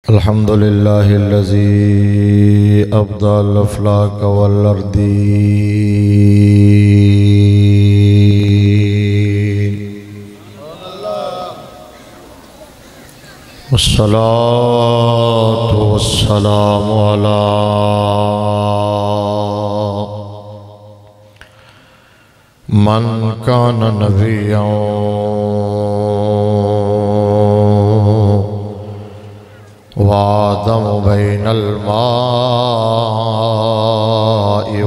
अल्हम्दुलिल्लाहिल्लज़ी अब्दल अफ़लाक वल अर्दीन वस्सलातु वस्सलामु अला मन कान नबिय्यन वादम बैनल माइ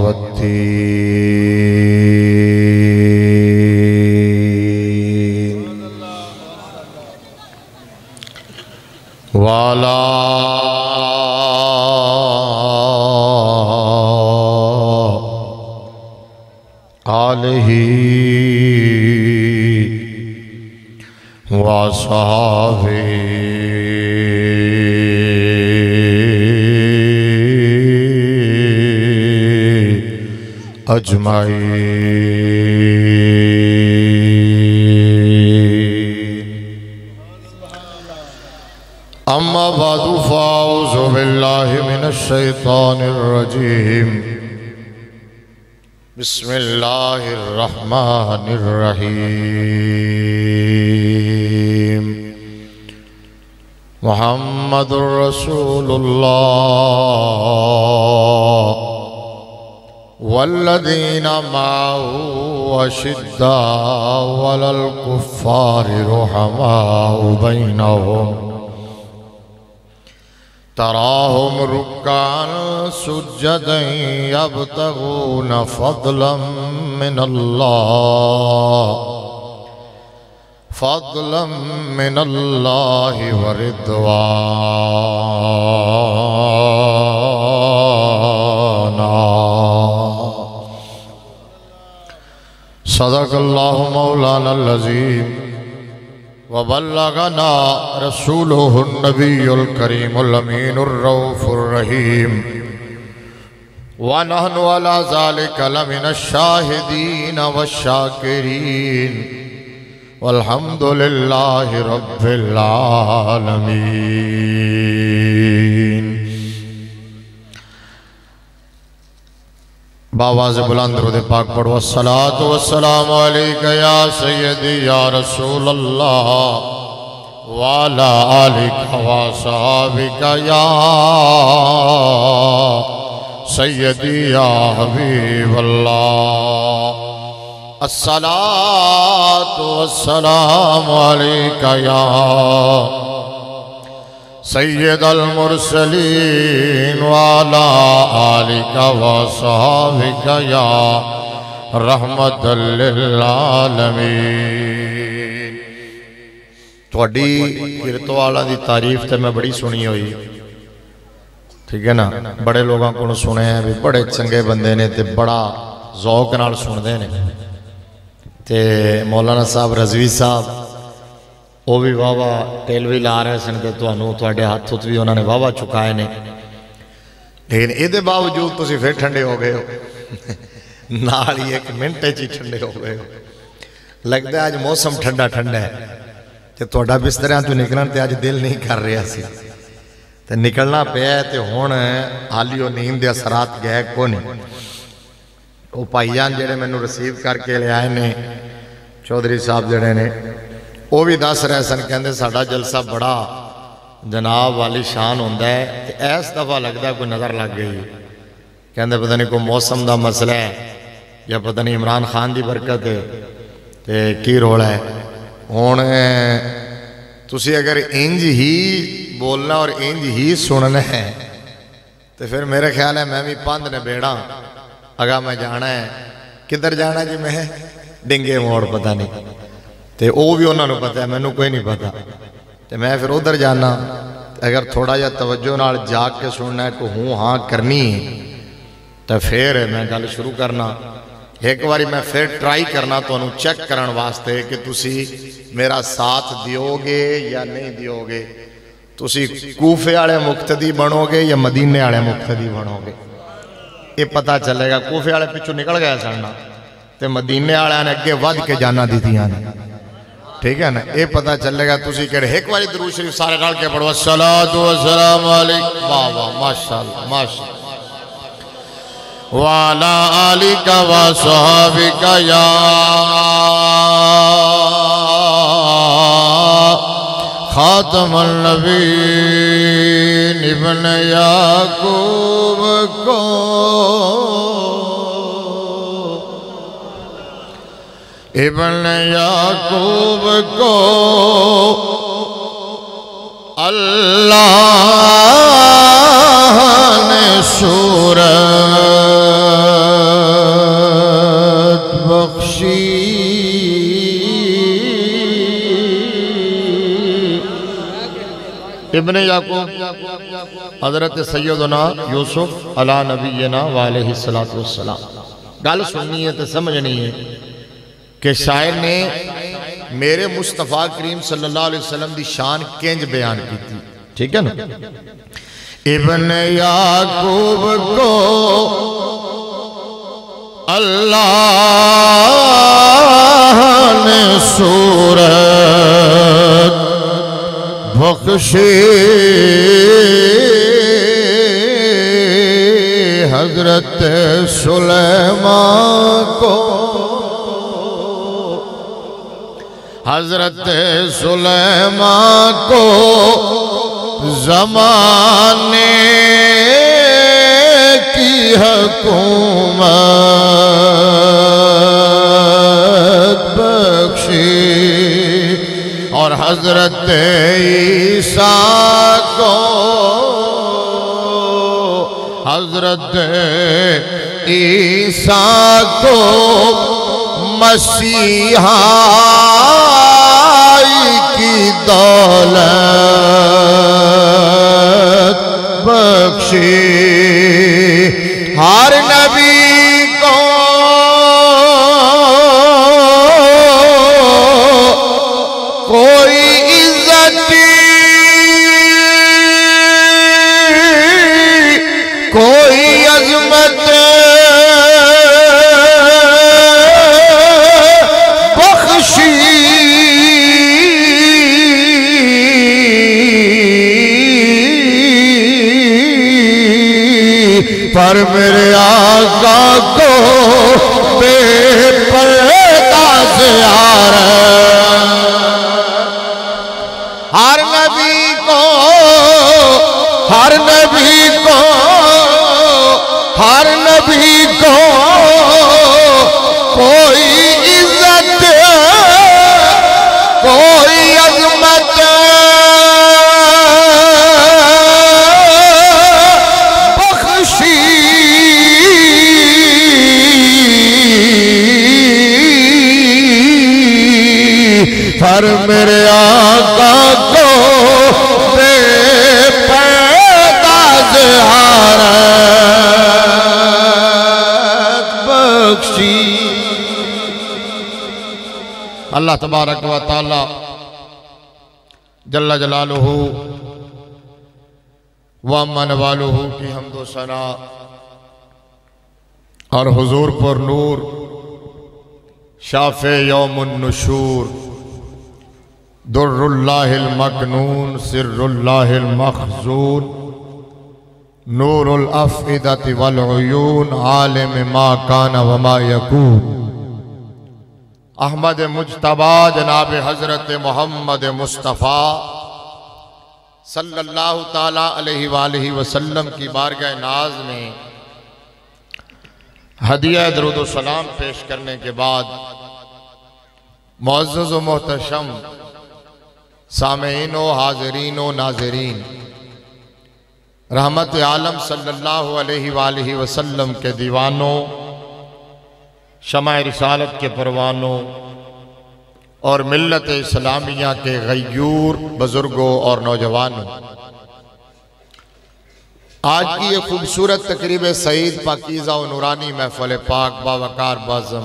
वत्तीन वाला आलिही व अस्हाबिही अजमाईन। अम्मा बादु फ़ाऊज़ु बिल्लाहि मिनश शैतानिर रजीम। बिस्मिल्लाहिर रहमानिर रहीम। मुहम्मदुर रसूलुल्लाह वल्लज़ीना माअहु अशिद्दाउ अलल कुफ़्फ़ारि रुहमाउ बैनहुम तराहुम रुक्कान सुज्जदन यब्तगून फ़ज़लन मिनल्लाहि व रिद्वाना। सदक़ल्लाहु मौलानल अज़ीम व बल्लगना रसूलुहुन नबियुल करीमुल अमीनुर रऊफ़ुर रहीम व नहनु अला ज़ालिका लमिनश शाहिदीन वश्शाकिरीन वल्हम्दुलिल्लाहि रब्बिल आलमीन। बावाज़ बुलंद दुरूद पाक पढ़ो। अस्सलातु वस्सलामु अलैका या सय्यदी या रसूल अल्लाह व अला आलिका व अस्हाबिका या सय्यदी या हबीब अल्लाह। अस्सलातु वस्सलामु अलैका या सय्यदल मुरसलीन व अला आलिका व अस्हाबिका या रहमतल लिल आलमीन। तुहाडी किरतवाला दी तारीफ ते मैं बड़ी सुनी हुई, ठीक है ना। बड़े लोगों को सुने भी बड़े चंगे बंदे ने ते बड़ा ज़ौक नाल सुनते ने। ते मौलाना साहब रज़वी साहब वो भी वाह वाह तेल भी ला रहे सन तो तुहाडे हाथ हुथ भी उन्होंने वाह वाह चुकाए ने, लेकिन ये बावजूद तुसीं फिर ठंडे हो गए हो नाल ही एक मिनट ही ठंडे हो गए हो। लगता है अज मौसम ठंडा ठंडा है तो तुहाडा बिस्तरियां तो निकलन ते अज दिल नहीं कर रहा सी ते निकलना पिया ते हुण हाली वो नींद दे असरात गए को नहीं। वो भाईजान जिहड़े मैनू रिसीव करके ले आए ने चौधरी साहब जिहड़े ने वो भी दस रहे सन, कहते साडा जलसा बड़ा जनाब वाली शान होंदा है ते इस दफ़ा लगता कोई नज़र लग गई। कहते पता नहीं कोई मौसम का मसला है या पता नहीं इमरान खान की बरकत है ते की रोला है। हुण तुसी अगर इंज ही बोलना और इंज ही सुनना है तो फिर मेरे ख्याल है मैं भी पंध ने बेड़ा अगा मैं जाना है। किधर जाना जी? मैं डिंगे मोड़ पता नहीं, तो वो भी उन्होंने पता है, मैनू कोई नहीं पता। तो मैं फिर उधर जाना, अगर थोड़ा जा तवज्जो नाल जाग के सुनना है, को हूँ हाँ करनी है तो फिर मैं गल शुरू करना। एक बारी मैं फिर ट्राई करना तो चेक करने वास्ते कि तुसी मेरा साथ दियोगे या नहीं दियोगे। तुसी कूफे वाले मुक्तदी बनोगे या मदीने वाले मुक्तदी बनोगे, ये पता चलेगा। कूफे वाले पिछू निकल गए सन तो मदीने वाले ने अगे वध के जाना दीतियां ने। ठीक है ना, ये पता चलेगा तुसी केड़े। एक बारी दुरूद शरीफ सारे रल के पढ़ो, अस्सलातु वस्सलामु अलैका, वाह वाह माशाअल्लाह माशाअल्लाह, व अला आलिका व सहाबिका या खातमुन नबीय्यीन इब्न याकूब को अल्लाह ने सूरत बख्शी। इब्न याकूब हजरत सैयदना यूसुफ अला नबीना व अलैहिस्सलातु वस्सलाम। गल सुननी है तो समझनी है कि शायर ने मेरे मुस्तफ़ा करीम सल्लल्लाहु अलैहि वसल्लम की शान किंज बयान की थी, ठीक है ना। इब्न याकूब को अल्लाह ने सूरत बख्शी, हजरत सुलेमान को, हजरत सुलेमान को ज़माने की हुकूमत बख्शी, और हजरत ईसा को, हजरत ईसा को मसीहा की दौलत बख्शी। हर नबी को कोई इज्जत, कोई अजमत पर मेरे आका को बेपर्दा से यार, हर नबी को, हर नबी को, हर नबी को कोई इज्जत, कोई अजमत पर मेरे आका को बेपर्दा ज़हारत बख्शी। अल्लाह तबारक व तआला जल्ला जलालुहु व मन वालुहु की हम्दो सना और हुजूर पर नूर शाफ़े यौमुन नुशूर दुर्रुल्लाहिल मकनून सिर्रुल्लाहिल मखज़ून नूरुल अफ़इदति वल उयून आलिम मा कान व मा यकून अहमद मुज्तबा जनाब हज़रत मोहम्मद मुस्तफ़ा सल्लल्लाहु ताला अलैहि वालैहि वसल्लम की बारगाह नाज में हदिया दरूद व सलाम पेश करने के बाद मुअज़्ज़ज़ व मोहतशम सामीन व हाज़रीन व नाज़रीन, रहमत आलम सल्लल्लाहु अलैहि वालैहि वसल्लम के दीवानों, शमाए रिसालत के परवानों और मिल्लत इस्लामिया के गयूर बुजुर्गों और नौजवानों, आज की ये खूबसूरत तकरीब सईद पाकीज़ा व नूरानी महफ़िल पाक बावकार बाज़म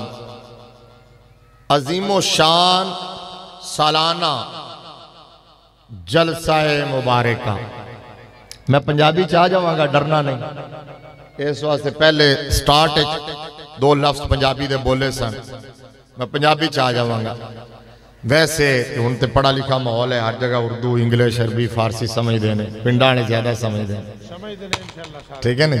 अजीम शान सालाना जलसाए मुबारका। मैं पंजाबी च आ जावांगा, डरना नहीं। इस वास्ते पहले स्टार्ट दो लफ्ज पंजाबी दे बोले सन, मैं पंजाबी च आ जावांगा। वैसे हुण तो पढ़ा लिखा माहौल है, हर जगह उर्दू इंग्लिश अरबी फारसी समझते हैं, पिंडा ने ज्यादा समझते हैं, ठीक है नहीं।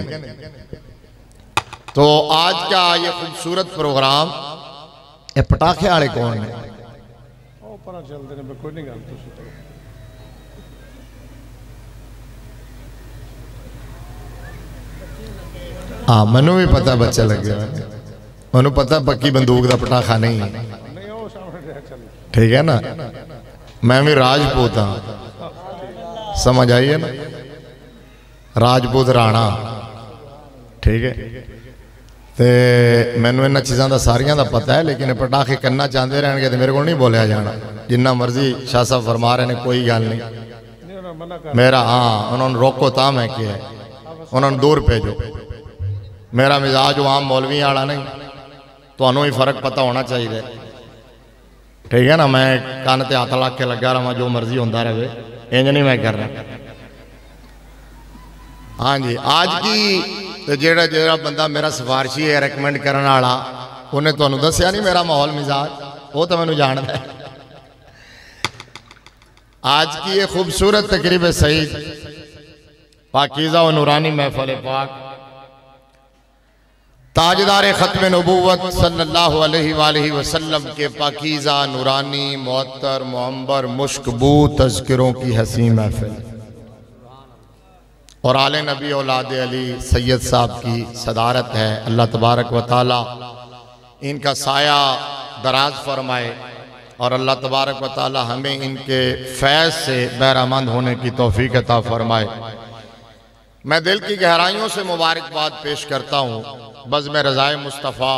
तो आज का ये खूबसूरत प्रोग्राम, ये पटाखे वाले कौन ने? हाँ मैनू भी पता, बच्चे लगे मैनू पता पक्की बंदूक का पटाखा नहीं है, ठीक है ना। मैं भी राजपूत हाँ, समझ आई है ना, राजपूत राणा, ठीक है। तो मैनू इन्होंने चीज़ों का सारिया का पता है, लेकिन पटाखे करना चाहते रहेंगे तो मेरे को नहीं बोलिया जाना, जिन्ना मर्जी शाह साहब फरमा रहे हैं, कोई गल नहीं मेरा। हाँ उन्होंने रोको ता मैं क्या है, उन्होंने दूर भेजो। मेरा मिजाज आम मौलवी वाला नहीं, तो ही फर्क पता होना चाहिए, ठीक है ना। मैं कान ते हाथ ला के लगा रहा, जो मर्जी होता रहे, इंज नहीं मैं कर रहा। हाँ जी, आज की तो जेड़ा जेड़ा बंदा मेरा सिफारशी है रिकमेंड करने वाला, उन्हें तुहानू दसिया नहीं मेरा माहौल मिजाज, वो तो मैनू जानता है। आज की ये खूबसूरत तकरीब सईद पाकीज़ा व नूरानी महफिल पाक, ताजदार ख़त्म नबूवत सल्लल्लाहु अलैहि वसल्लम के पाकीज़ा नूरानी मुअत्तर मुअम्बर मुश्कबू तज़किरों की हसीन महफिल, और आले नबी औलाद अली सैयद साहब की सदारत है। अल्लाह तबारक व ताला इनका साया दराज फरमाए, और अल्लाह तबारक व ताला हमें इनके फैज़ से बहरामंद होने की तौफीक अता फरमाए। मैं दिल की गहराइयों से मुबारकबाद पेश करता हूँ बज़्म रज़ाए मुस्तफ़ा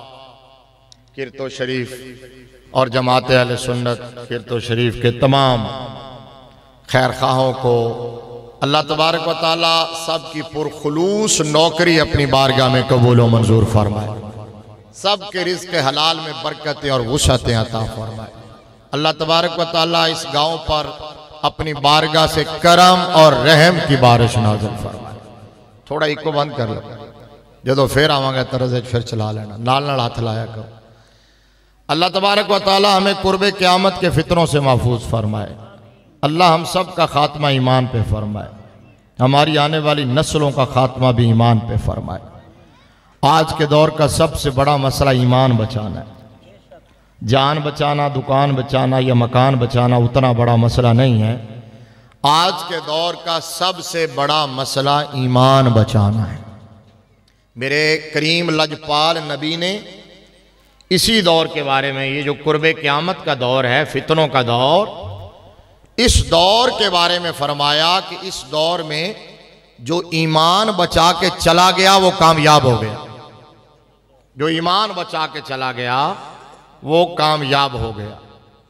किरतो शरीफ और जमात अहले सुन्नत किरतो शरीफ के तमाम खैर खाहों को अल्लाह तबारक व ताला सब की पुरखुलूस नौकरी अपनी बारगाह में कबूल व मंजूर फरमाए, सब के रिज़्क़ हलाल में बरकतें और वुसअतें अता फरमाए। अल्लाह तबारक व ताला इस गाँव पर अपनी बारगाह से करम और रहम की बारिश नाज़िल फरमाए। थोड़ा इको बंद कर लो, जो फिर आवांगे तरज फिर चला लेना, नाल नाल हाथ लाया करो। अल्लाह तबारक व ताला हमें कुर्बे क़यामत के फितरों से महफूज फरमाए। अल्लाह हम सब का खात्मा ईमान पे फरमाए, हमारी आने वाली नस्लों का खात्मा भी ईमान पे फरमाए। आज के दौर का सबसे बड़ा मसला ईमान बचाना है। जान बचाना, दुकान बचाना या मकान बचाना उतना बड़ा मसला नहीं है। आज के दौर का सबसे बड़ा मसला ईमान बचाना है। मेरे करीम लजपाल नबी ने इसी दौर के बारे में, ये जो कुर्बे क़यामत का दौर है, फितनों का दौर, इस दौर के बारे में फरमाया कि इस दौर में जो ईमान बचा के चला गया वो कामयाब हो गया। जो ईमान बचा के चला गया वो कामयाब हो गया।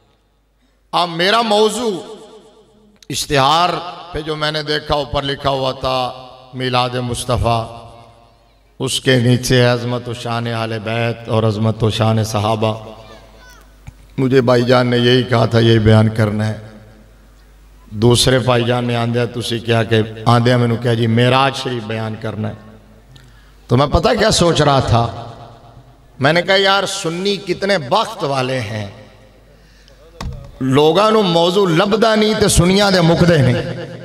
अब मेरा मौजू इश्तिहार पे जो मैंने देखा ऊपर लिखा हुआ था मिलाद मुस्तफ़ा, उसके नीचे अज़मत व शान आले बैत और अज़मत व शान सहाबा। मुझे भाईजान ने यही कहा था यही बयान करना है। दूसरे भाईजान ने आंदे तुसी क्या कि आंदे मैनू क्या जी मेराज शरीफ बयान करना है। तो मैं पता क्या सोच रहा था, मैंने कहा यार सुन्नी कितने बख्त वाले हैं, लोगों को मौजू लभदा नहीं तो सुनिया दे मुकदे नहीं,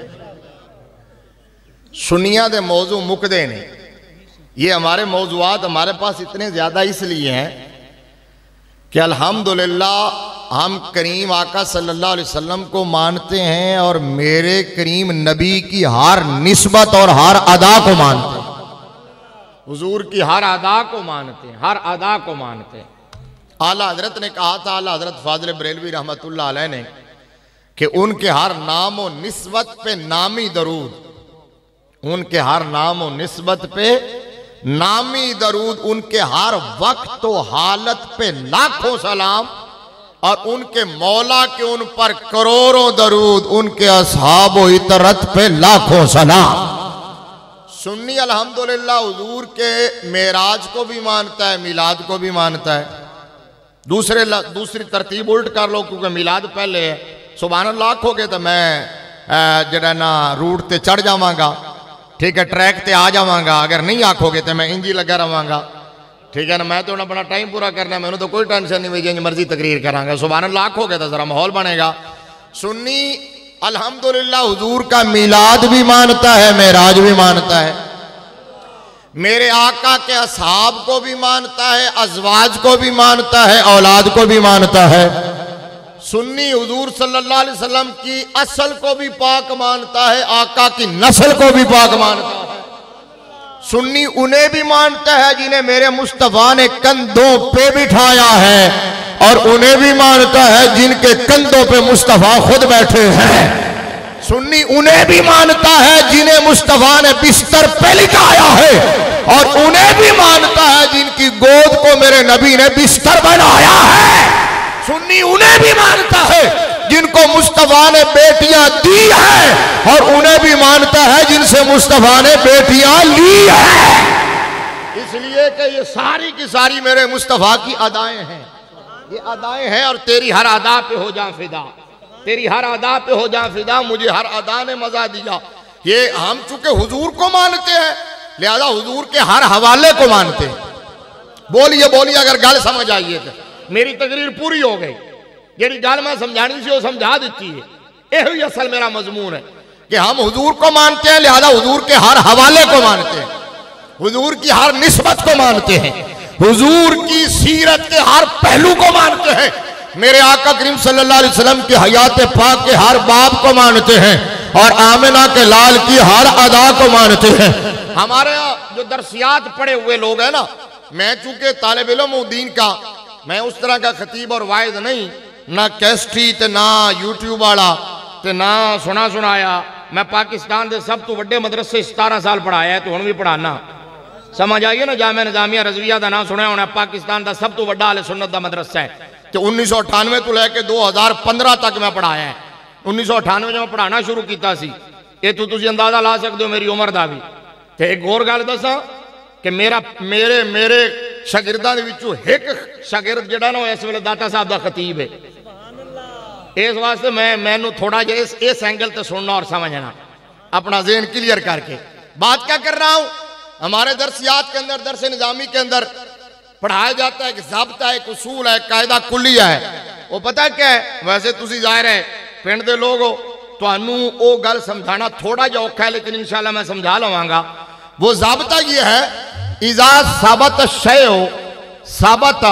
सुनिया दे मौजू मुकदे नहीं। ये हमारे मौजूआत हमारे पास इतने ज़्यादा इसलिए हैं कि अल्हम्दुलिल्लाह हम करीम आका सल्लल्लाहु अलैहि वसल्लम को मानते हैं और मेरे करीम नबी की हर निस्बत और हर अदा को मानते हैं, हुजूर की हर अदा को मानते हैं, हर अदा को मानते हैं। आला हजरत ने कहा था, आला हजरत फाज़िल बरेलवी रहमतुल्लाह अलैह ने, कि उनके हर नाम और निस्बत पे नामी दरूद, उनके हर नाम और निस्बत पे नामी दरूद, उनके हर वक्त व हालत पे लाखों सलाम, और उनके मौला के उन पर करोड़ों दरूद, उनके असहाब व इतरत पे लाखों सलाम। सुन्नी अल्हम्दुलिल्लाह हुजूर के मेराज को भी मानता है, मिलाद को भी मानता है। दूसरी तरतीब उल्ट कर लो, क्योंकि मिलाद पहले है। सुभान अल्लाह आखोगे तो मैं जरा ना रूट ते चढ़ जावांगा, ठीक है, ट्रैक ते आ जावांगा। अगर नहीं आखोगे तो मैं इंजी लगा रहांगा। ठीक है ना। मैं तो अपना टाइम पूरा करना, मैंने तो कोई टेंशन नहीं हुई, जिंज मर्जी तकरीर करांगा। सुभान अल्लाह हो गया तो जरा माहौल बनेगा। सुन्नी अल्हम्दुलिल्लाह हुजूर का मीलाद भी मानता है, मेराज भी मानता है, मेरे आका के असहाब को भी मानता है, अज़वाज को भी मानता है, औलाद को भी मानता है। सुन्नी हुजूर सल्लल्लाहु अलैहि वसल्लम की असल को भी पाक मानता है, आका की नस्ल को भी पाक मानता है। सुन्नी उन्हें भी मानता है जिन्हें मेरे मुस्तफा ने कंधों पे बिठाया है, और उन्हें भी मानता है जिनके कंधों पे मुस्तफा खुद बैठे हैं। सुन्नी उन्हें भी मानता है जिन्हें मुस्तफा ने बिस्तर पे लिटाया है, और उन्हें भी मानता है जिनकी गोद को मेरे नबी ने बिस्तर बनाया है। सुन्नी उन्हें भी मानता है जिनको मुस्तफा ने बेटियां दी है, और उन्हें भी मानता है जिनसे मुस्तफा ने बेटियां ली है। इसलिए कि ये सारी की सारी मेरे मुस्तफा की अदाएं हैं, ये अदाएं हैं। और तेरी हर अदा पे हो जा फिदा, तेरी हर अदा पे हो जा फिदा, मुझे हर अदा ने मजा दिया। ये हम चूंकि हुजूर को मानते हैं, लिहाजा हुजूर के हर हवाले को मानते हैं। बोलिए बोलिए, अगर गल समझ आइए तो मेरी तकरीर पूरी हो गई। जी गल मैं समझानी सी वो समझा दी है। यही असल मेरा मजमून है कि हम हुजूर को मानते हैं, लिहाजा हुजूर के हर हवाले को मानते हैं, हुजूर की हर निस्बत को मानते हैं, हुजूर की सीरत के हर पहलू को मानते हैं, मेरे आका करीम सल्लल्लाहु अलैहि वसल्लम के हयात पाक के हर बाब को मानते हैं, और आमिना के लाल की हर अदा को मानते हैं। हमारे जो दरसियात पढ़े हुए लोग हैं ना, मैं चूंकि तालिब इल्म हूं दीन का, मैं उस तरह का खतीब और वाइज नहीं, ना कैस्ट्री ते ना यूट्यूब वाला ते ना सुना सुनाया। मैं पाकिस्तान के सब तो वड्डे मदरसे 17 साल पढ़ाया है, तो हुण भी पढ़ाना। समझ आइए ना, जामिया निजामिया रज़विया का नाम सुना होना, पाकिस्तान का सब तो वड्डा अहले सुन्नत का मदरसा है। तो 1998 तो लैके 2015 तक मैं पढ़ाया है। 1998 जब पढ़ाना शुरू किया सी, ये तो तुम अंदाजा ला सकते हो मेरी उम्र का भी। तो एक होर गल दसा कि मेरे मेरे शागिर्दां दे विचों एक शागिर्द जिहड़ा ना इस वेले दाता साहब का खतीब है। इस वास्ते मैनू थोड़ा जिहा इस एंगल से सुनना और समझना, अपना ज़हन क्लियर करके बात क्या कर रहा हूँ। हमारे दरसियात के अंदर, दरस निज़ामी के अंदर पढ़ाया जाता है कि ज़ाब्ता है, एक उसूल है, कायदा कुल्लिया है। वो पता क्या है, वैसे तुसी जाहिर है पिंड दे लोग हो, तुहानू वो गल समझाना थोड़ा जिहा औखा है, लेकिन इंशाअल्लाह मैं समझा लवांगा। वो ज़ाब्ता ये है, इज़ा साबत शय साबत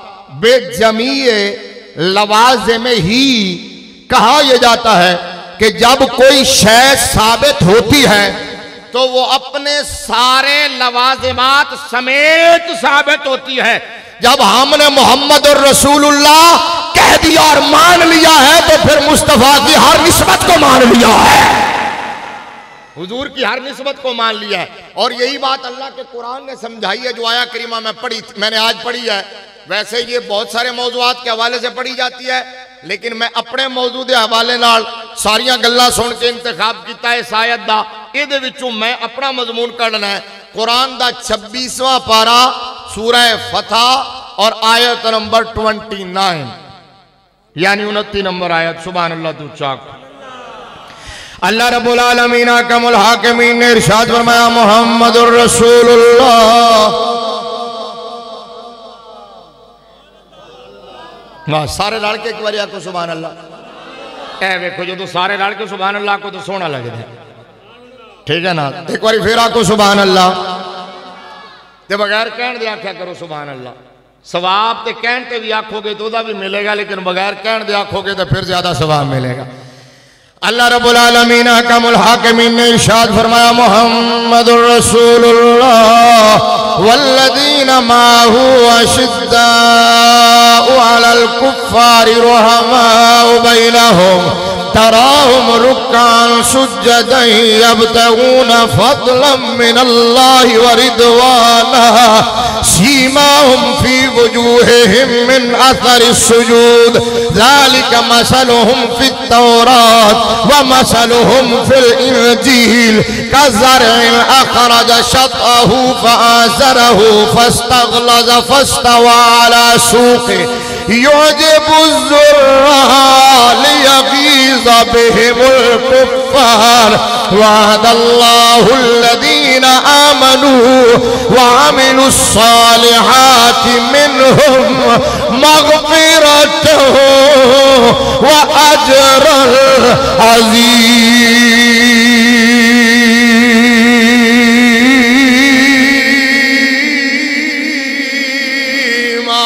बेजमीए लवाज़िम ही। कहा यह जाता है कि जब कोई शय साबित होती है तो वो अपने सारे लवाजिमात समेत साबित होती है। जब हमने मोहम्मद और रसूलुल्लाह कह दिया और मान लिया है, तो फिर मुस्तफा की हर निस्बत को मान लिया है, हुजूर की हर निस्बत को मान लिया है। और यही बात अल्लाह के कुरान ने समझाई है, जो आया करीमा मैंने आज पढ़ी है। वैसे ये बहुत सारे मौजूआत के हवाले से पढ़ी जाती है, लेकिन मैं अपने मौजूद हवाले नाल सारियां गल्लां सुन के इंतखाब किया है इस आयत दा। इहदे विचों मैं अपना मजमून करना है। कुरान दा 26वां पारा सूरह फतह और आयत नंबर 29 यानी 29 नंबर आयत। सुभान अल्लाह तू चाक। अल्लाह रब्बुल आलमीन अहकमुल हाकिमीन ने इरशाद फरमाया, मुहम्मदुर रसूलुल्लाह। वाह, सारे रल के एक बार आखो सुभान अल्लाह। ए वेखो जो तो सारे रल के सुभान अल्लाह को तो सोहना लगता है, ठीक है ना। एक बार फिर आखो सुभान अल्लाह। ते बगैर कहण दे आख्या करो सुभान अल्लाह। सवाब ते कहण ते भी आखोगे तो भी मिलेगा, लेकिन बगैर कहण दे आखोगे तो फिर ज्यादा सवाब मिलेगा। अल्लाह रब्बुल आलमीन अहकमुल हाकिमीन ने इरशाद फरमाया, मुहम्मदुर रसूलुल्लाह वल्लदीना माहू अशिद्दाउ अलल कुफ्फारि रुहमाउ बैनहुम तराहुम रुक्कान सुज्जदन यब्तगूना फज़लन मिनल्लाहि व रिदवाना सीमाहुम फी वजूहिहिम मिन अथरिस सुजूद ज़ालिका मसलुहुम फित तौरात व मसलुहुम फिल इंजील कज़रइन अखरज शतअहु फआज़रहु फस्तग़लज़ फस्तवा अला सूक़िही युजिबु ज़ुर्राअ लियग़ीज़ बिहिमुल कुफ़्फ़ार वअदल्लाहुल्लज़ीना आमनू वअमिलुस्सालिहाति मिनहुम मग़फ़िरतन व अजरन अज़ीमा।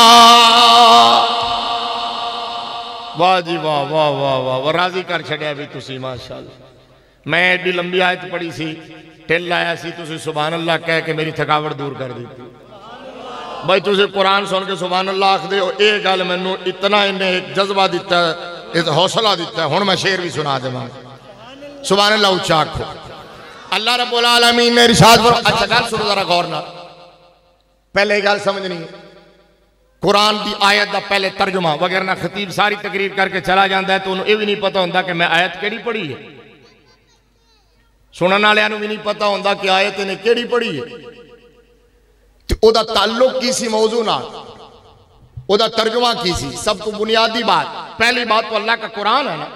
वाह जी वाह वाह वाह वाह वाह, राजी कर छड़िया भी तुसी माशाअल्लाह। मैं एडी लंबी आयत पढ़ी सी, टिल आया सी, तुसी सुभान अल्लाह कह के मेरी थकावट दूर कर दी भाई। तुसी कुरान सुन के सुभान अल्लाह आखदे हो, ये गल मैनू इतना इन्हें एक जज्बा दिता, एक हौसला दिता। हुण मैं शेर भी सुना देवां, सुभान अल्लाह उच्चा आखो। अल्लाह रब्बुल आलमीन ने इरशाद फरमाया। अच्छा गल सुनो जरा गौर नाल, पहले गल समझनी है, कुरान की आयत का पहले तर्जुमा, वगैरह खतीब सारी तकरीर करके चला जाता है तो उन्हें यह भी नहीं पता होता कि मैं आयत केड़ी पढ़ी है। सुनने वालियां भी नहीं पता होता कि आयत इन्हें केड़ी पढ़ी है, तो ओदा ताल्लुक की सी मौजू नाल, ओदा तर्जुमा की सी। सब तो बुनियादी बात, पहली बात तो अल्लाह का कुरान है ना,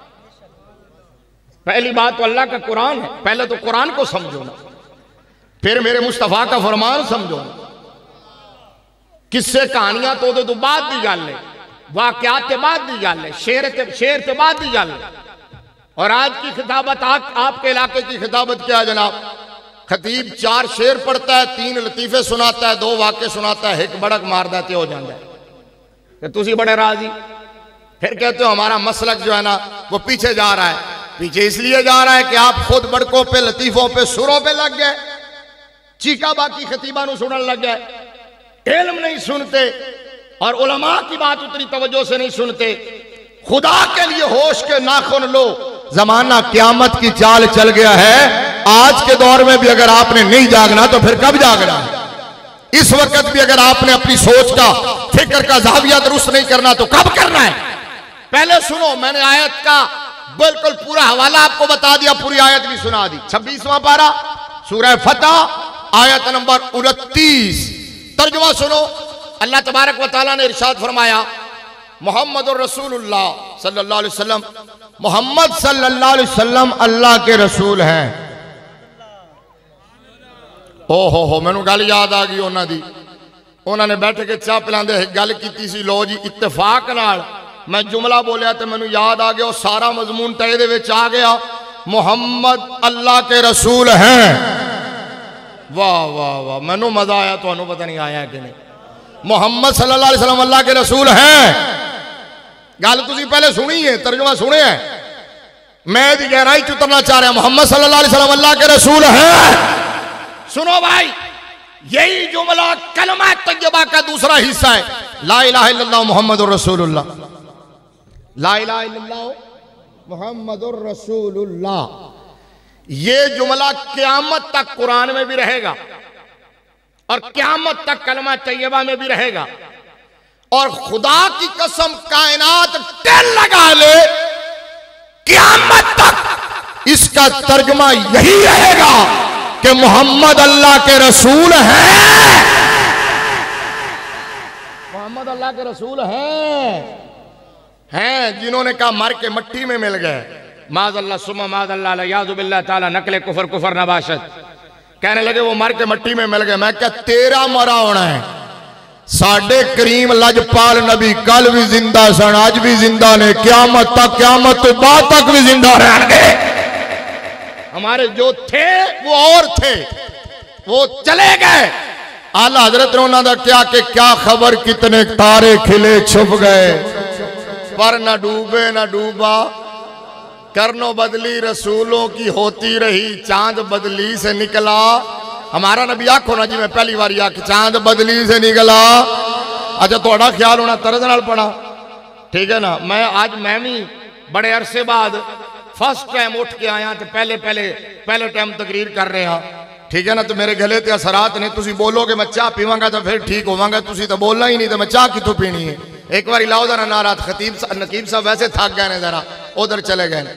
पहली बात तो अल्लाह का कुरान है। पहले तो कुरान को समझो ना, फिर मेरे मुस्तफा का फरमान समझो ना। किस्से कहानियां तो उदों बाद की गल है, वाकयात के बाद की गल है, शेर के बाद की गल है। और आज की खिताबत आपके इलाके की खिताबत क्या है जनाब? खतीब 4 शेर पढ़ता है, 3 लतीफे सुनाता है, 2 वाक़े सुनाता है, 1 बड़क मारदा ते हो जाता है कि तुसी बड़े राजी। फिर कहते हो हमारा मसलक जो है ना वो पीछे जा रहा है। पीछे इसलिए जा रहा है कि आप खुद बड़कों पे, लतीफों पे, सुरों पे लग गए, चीका बाकी खतीबा नूं सुनन लग गए, इल्म नहीं सुनते और उलमा की बात उतनी तवज्जो से नहीं सुनते। खुदा के लिए होश के नाखुन लो, जमाना क़यामत की चाल चल गया है। आज के दौर में भी अगर आपने नहीं जागना तो फिर कब जागना है? इस वक्त भी अगर आपने अपनी सोच का, फिक्र का जाविया दुरुस्त नहीं करना तो कब करना है? पहले सुनो, मैंने आयत का बिल्कुल पूरा हवाला आपको बता दिया, पूरी आयत भी सुना दी। 26वां पारा सूरह फतह आयत नंबर 29, तर्जुमा सुनो। अल्लाह तबारक व तआला ने इरशाद फरमाया, मुहम्मदुर रसूलुल्लाह सल्लल्लाहु अलैहि वसल्लम, मोहम्मद सल्लल्लाहु अलैहि वसल्लम अल्लाह के रसूल हैं। ओ हो मैनू गल याद आ गई उन्हां दी। उन्होंने बैठ के चाह पिलांदे गल की सी, लो जी इत्तेफाक नाल मैं जुमला बोलिया तो मैनू याद आ गया, सारा मजमून तय दे विच आ गया, मुहम्मद अल्लाह के रसूल हैं। वाह वाह वाह, मैनू मजा आया, तुहानू पता नहीं आया कि नहीं? मोहम्मद सल्लल्लाहु अलैहि वसल्लम अल्लाह के रसूल हैं। गल तुसीं पहले सुनी है, तर्जुमा सुने है, मैं दी गहराई च उतरना चाह रहा। मोहम्मद सल्लल्लाहु अलैहि वसल्लम अल्लाह के रसूल हैं। सुनो भाई, यही जुमला कलमा तय्यबा का दूसरा हिस्सा है, ला इलाहा इल्लल्लाह मुहम्मदुर रसूलुल्लाह, ला इलाहा इल्लल्लाह मुहम्मदुर रसूलुल्लाह। ये जुमला क़यामत तक कुरान में भी रहेगा और क़यामत तक कलमा तय्यबा में भी रहेगा। और खुदा की कसम कायनात टेल लगा ले, क़यामत तक इसका तर्जुमा यही रहेगा कि मोहम्मद अल्लाह के रसूल हैं। मोहम्मद अल्लाह के रसूल हैं जिन्होंने कहा मर के मट्टी में मिल गए, माज़अल्लाह सुम्मा माज़अल्लाह याज़ुबिल्लाह ताला नकले कुफर कुफर नबाशत, कहने लगे वो मर के मट्टी में मिल गए। मैं क्या तेरा मरा होना है? साडे करीम लजपाल नबी कल भी जिंदा सन, आज भी जिंदा ने, क़यामत तक, क़यामत तो बाद तक भी जिंदा रहेंगे। हमारे जो थे वो और थे, वो चले गए। आला हजरत ने उन्होंने क्या कि क्या खबर कितने तारे खिले छुप गए, पर न डूबे न डूबा, करनो बदली रसूलों की होती रही, चांद बदली से निकला। हमारा नबी आखो ना जी, मैं पहली बार आख चांद बदली से निकला। अच्छा थोड़ा ख्याल होना तरज नाल पढ़ा, ठीक है ना? मैं भी बड़े अरसे बाद फर्स्ट टाइम उठ के आया, तो पहले टाइम तकरीर कर रहे हैं, ठीक है ना? तो मेरे गले ते असरात ने, तुसी बोलोगे मैं चाह पीवांगा तो फिर ठीक होवांगा, तुसी तो बोलना ही नहीं, तो मैं चाह कितों पीनी है? एक बार लाओ जरा नाराज। नकीब साहब वैसे थक गए ने, जरा उधर चले गए।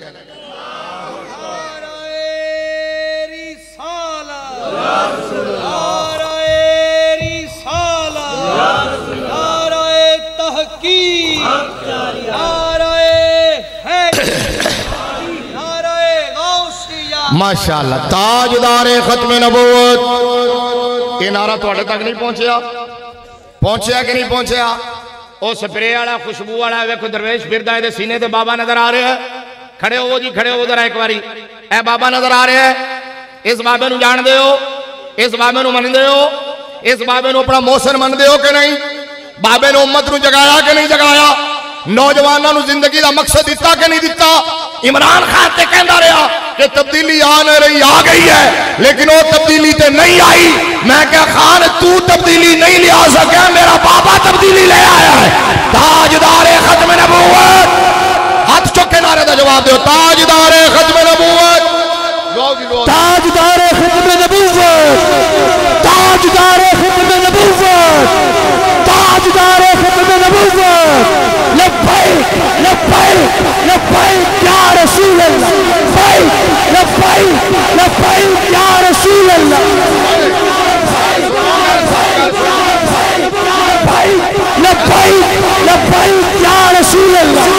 माशाअल्लाह ताजदारे खत्म नबूवत। ये नारा तुहाडे तक नहीं पहुंचया? पहुंचया कि नहीं पहुंचया? ओ स्प्रे वाला खुशबू वाला वेखो दरवेश फिरदा है, सीने ते बाबा नजर आ रहे हैं। खड़े हो जी, खड़े हो जरा एक बारी। ए बाबा नजर आ रहे हैं, इस बाबे नूं जानदे हो? इस बाबे नूं मनदे हो? इस बाबे नूं अपना मोहसिन मनदे हो कि नहीं? बाबे ने उम्मत नूं जगाया कि नहीं जगाया? नौजवानों नूं जिंदगी का मकसद दिता कि नहीं दिता? इमरान खान ते कहंदा रहा कि तब्दीली आ नहीं रही, आ गई है, लेकिन वो तब्दीली ते नहीं आई। मैं क्या खान तू तब्दीली नहीं ले आ सका, मेरा बाबा तब्दीली ले आया है। ताजदारे खत्म नबूवत, हाथ चुक के नारे का जवाब दो। ताजदारे खत्म नबूवत, ताजदारे खत्म नबूवत, ताजदारे खत्म नबूवत, ताजदारे खत्म नबूवत। लब्बैक लब्बैक लब्बैक या रसूल अल्लाह, लब्बैक लब्बैक या रसूल अल्लाह, लब्बैक लब्बैक या रसूल अल्लाह।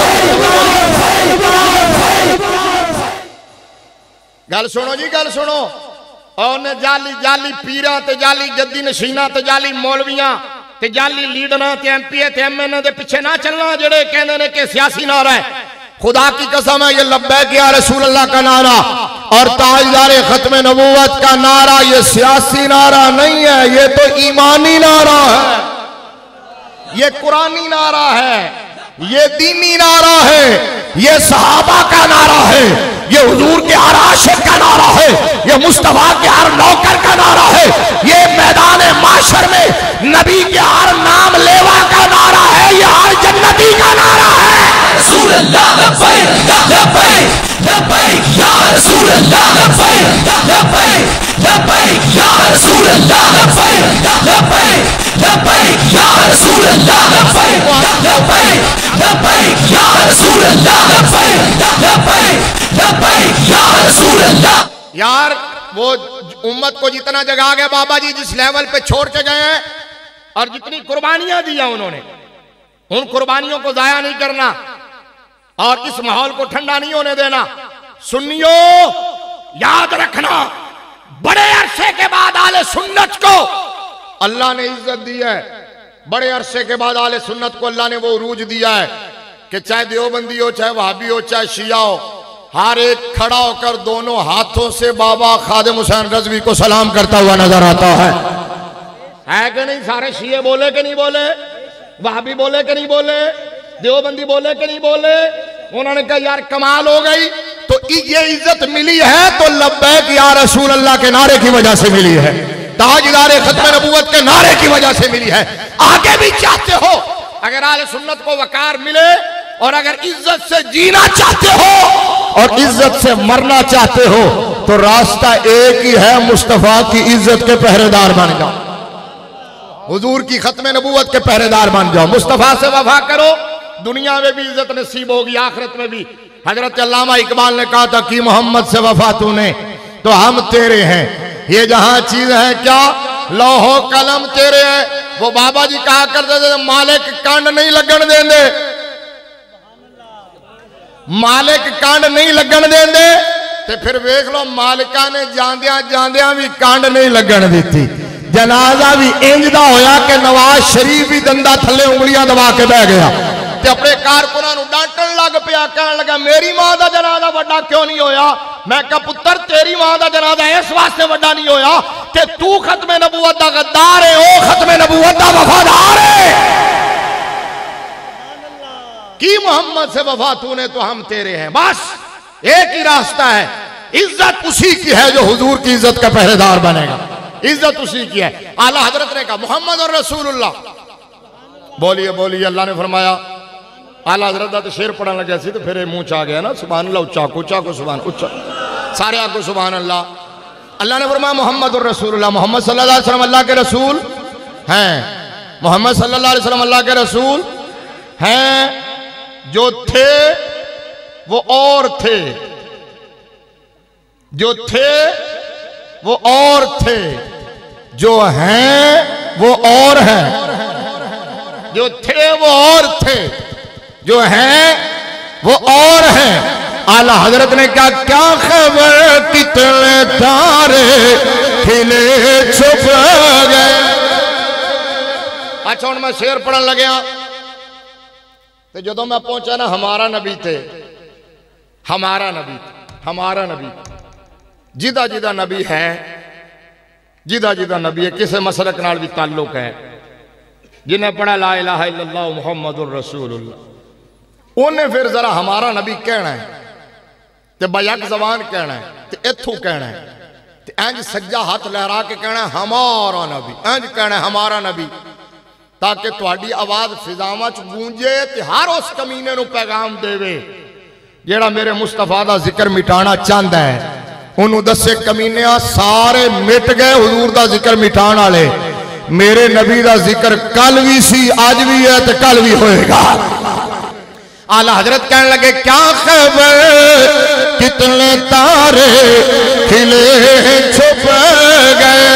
गल सुनो जी, गल सुनो। और ने जाली जाली पीरा ते जाली जद्दी नशीना ते जाली मौलवियां ते जाली लीडरां ते एमपी ते एमएनए दे पीछे ना चलना जेड़े कहंदे ने कि सियासी नारा है। खुदा की कसम है, ये लब्बैक या रसूल अल्लाह का नारा और ताजदारे खत्म नबूवत का नारा ये सियासी नारा नहीं है, ये तो ईमानी नारा है, ये कुरानी नारा है, ये दीनी नारा है, ये सहाबा का नारा है, ये हुजूर के हर आशिक का नारा है, ये मुस्तफा के हर नौकर का नारा है, ये मैदान माशर में नबी के हर नाम लेवा का नारा है, ये हर जन्नती का नारा है। रसूल अल्लाह लब्बैक लब्बैक लब्बैक या रसूल अल्लाह लब्बैक लब्बैक लब्बैक या रसूल अल्लाह लब्बैक लब्बैक लब्बैक या रसूल अल्लाह लब्बैक लब्बैक लब्बैक या रसूल अल्लाह लब्बैक लब्बैक लब्बैक या रसूल अल्लाह। यार वो उम्मत को जितना जगा गए बाबा जी, जिस लेवल पे छोड़ के गए हैं और जितनी कुर्बानियां दी हैं उन्होंने, उन कुर्बानियों को जाया नहीं करना और इस माहौल को ठंडा नहीं होने देना। सुन्नियों याद रखना, बड़े अरसे के बाद आले सुन्नत को अल्लाह ने इज्जत दी है। बड़े अरसे के बाद आले सुन्नत को अल्लाह ने वो उरूज दिया है कि चाहे देवबंदी हो, चाहे वहाबी हो, चाहे शिया हो, हर एक खड़ा होकर दोनों हाथों से बाबा खादिम हुसैन रज़वी को सलाम करता हुआ नजर आता है कि नहीं? सारे शिये बोले कि नहीं बोले? वहाबी बोले कि नहीं बोले? देवबंदी बोले कि नहीं बोले? उन्होंने कहा यार कमाल हो गई। तो ये इज्जत मिली है तो लब्बैक या रसूल अल्लाह के नारे की वजह से मिली है, ताजदारे खत्म नबूवत के नारे की वजह से मिली है। आगे भी चाहते हो अगर आले सुन्नत को वकार मिले और अगर इज्जत से जीना चाहते हो और इज्जत से मरना चाहते हो तो रास्ता एक ही है, मुस्तफा की इज्जत के पहरेदार बन जाओ, हुजूर की खत्म नबूवत के पहरेदार बन जाओ, मुस्तफा से वफा करो, दुनिया में भी इज्जत नसीब होगी, आखिरत में भी। हजरत अल्लामा इकबाल ने कहा था कि मोहम्मद से वफा तूने तो हम तेरे हैं, ये जहां चीज है क्या लौहो कलम तेरे है। वो बाबा जी कहा करते थे मालिक कांड नहीं लगन देंदे, मालिक कांड नहीं लगन देंदे, तो फिर वेख लो मालिका ने जांदिया जांदिया भी कांड नहीं लगन दी। जनाजा भी इंजदा होया कि नवाज शरीफ भी दंदा थले उंगलियां दबा के बह गया ते अपने कारकुनां नूं डांटण लग पिया, कहण लगा मेरी मां दा जनाजा वड्डा क्यों नहीं होया? मैं कहा पुत्र तेरी मां दा जनाजा इस वास्ते वड्डा नहीं होया कि तू खत्मे नबूवत दा गद्दार है, ओ खत्मे नबूवत दा वफादार है। की मोहम्मद से वफा तूने तो हम तेरे हैं, बस एक ही रास्ता है। इज्जत उसी की है जो हुजूर की इज्जत का पहरेदार बनेगा, इज्जत उसी की है। आला हजरत ने कहा मोहम्मद और रसूलुल्लाह, बोलिए बोलिए। अल्लाह ने फरमाया, आला हजरत दा तो शेर पढ़न लगे सी तो फिर मुंह च आ गया ना, सुभान अल्लाह, उच्चा को सुभान उच्चा, सारे आगो सुभान अल्लाह। अल्लाह ने फरमाया मोहम्मद और रसूलुल्लाह, मोहम्मद सल्लल्लाहु अलैहि वसल्लम अल्लाह के रसूल हैं, मोहम्मद सल्लल्लाहु अलैहि वसल्लम अल्लाह के रसूल हैं। जो थे वो और थे, जो थे वो और थे, जो हैं वो और हैं, जो थे वो और थे, जो हैं वो और हैं। आला हजरत ने कहा क्या खबर कितने तारे खिले छुप गए। अच्छा हुण मैं शेर पढ़न लग्या तो जो मैं पहुंचा ना हमारा नबी थे, हमारा नबी, हमारा नबी, जिदा जिदा नबी है, जिदा जिदा नबी है किसी मसलक नाल भी ताल्लुक है, जिन्हें पढ़ा ला इलाहा इल्लल्लाह मुहम्मदुर रसूलुल्लाह, उन्हें फिर जरा हमारा नबी कहना है ते बयक जबान कहना है ते इथों कहना है ते इंज सज्जा हाथ लहरा के कहना है हमारा नबी, इंज कहना है हमारा नबी, ताकि तुहाडी आवाज फिजावां च गूंजे ते हर उस कमीने नूं पैगाम देवे जेड़ा मेरे मुस्तफा दा जिक्र मिटाना चाहता है। उन्होंने दसे कमीनिया सारे मिट गए हुजूर दा जिक्र मिटाण वाले, मेरे नबी दा जिक्र कल भी सी, आज भी है तो कल भी होएगा। आला हजरत कहने लगे क्या खबर कितने तारे खिले छुप गए,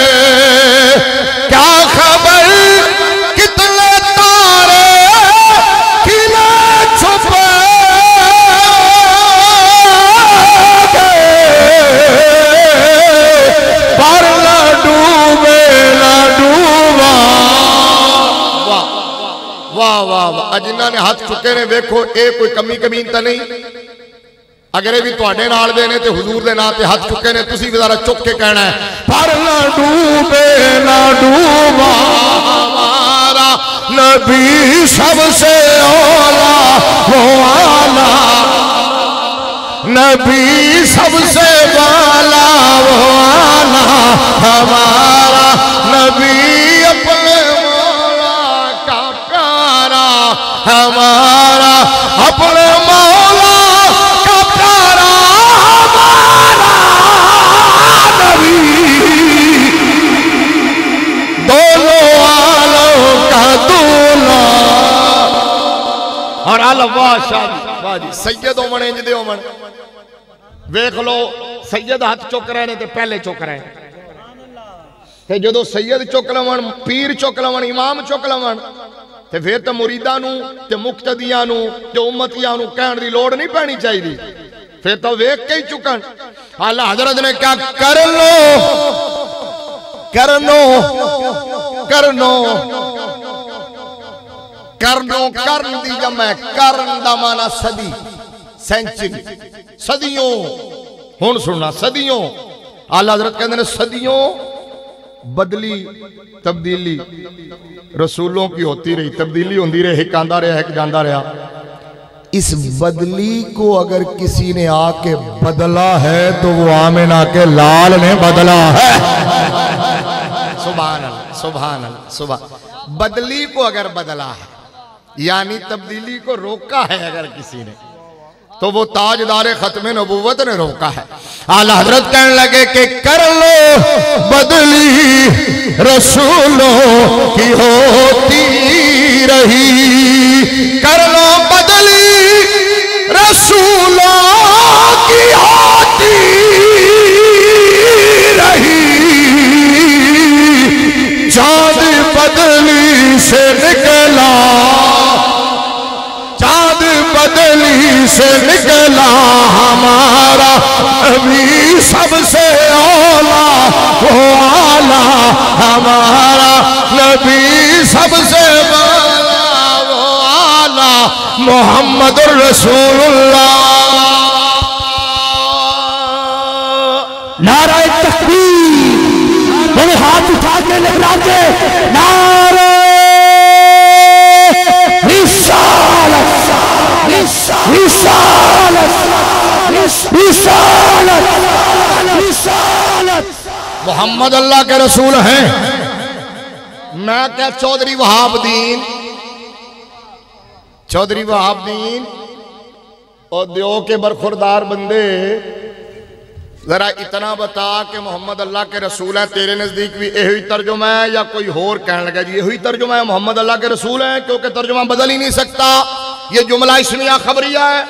क्या खबर कितने तारे खिले छुप वाह वाह वाह। जिन्होंने हाथ चुके ने देखो ये कोई कमी कमीन तो नहीं, अगर ये भी तुहाडे नाल दे ने ते हुजूर दे नाम ते हाथ चुके ने, तुसी भी जरा चुक के कहना है पर ना डूबे ना डूबा हमारा नबी सबसे औला वो आला, नबी सबसे वाला वो आला, हमारा नबी अपने हमारा अपने मौला का प्यारा, हमारा नबी दोनों आलों का दूल्हा। और अल्लाह शादी सैयद ओमन इंज दे ओमन वेख लो, सैयद हाथ चुक रहे ने ते पहले चुक रहे ते जो सैयद चुक लवन, पीर चुक लवन, इमाम चुक लवन ते फिर तो मुरीदा ते मुक्तदियां जो उम्मतियां कहने की लोड़ नहीं पैनी चाहिए, फिर तो वेख के ही चुकन। आला हजरत ने क्या कर लो करनो करनो करनो करन दी जमा, करन दा माना सदी, सेंचुरी, सदियों। हुण सुनना सदियों, आला हजरत कहते हैं सदियों बदली तब्दीली रसूलों की होती रही, तब्दीली होती रही, एक आंदा रहा एक जाता रहा। इस बदली को अगर किसी ने आके बदला है तो वो आमिना के लाल ने बदला है। सुभान अल्लाह सुभान अल्लाह सुभान। बदली को अगर बदला है यानी तब्दीली को रोका है अगर किसी ने, तो वो ताजदार खत्मे नबूवत ने रोका है। आला हजरत कहने लगे कि कर लो बदली रसूलों की होती रही, कर लो बदली रसूलों की होती रही, चाँद बदली से निकला, चाँद बदली से निकला, हमारा नबी सबसे औला वो आला, हमारा नबी सबसे वाला वो आला, मुहम्मदुर रसूलुल्लाह। नारा तकबीर, मेरे हाथ उठा के लहराते नारा मोहम्मद अल्लाह के रसूल हैं। मैं क्या चौधरी वहाबुद्दीन, चौधरी वहाबुद्दीन और दियो के बरखुरदार बंदे जरा इतना बता कि मोहम्मद अल्लाह के रसूल है, तेरे नजदीक भी यही तर्जुमा है या कोई होर कहने लगा जी यही तर्जुमा है मोहम्मद अल्लाह के रसूल है, क्योंकि तर्जुमा बदल ही नहीं सकता, ये जुमला इसमिया खबरिया है।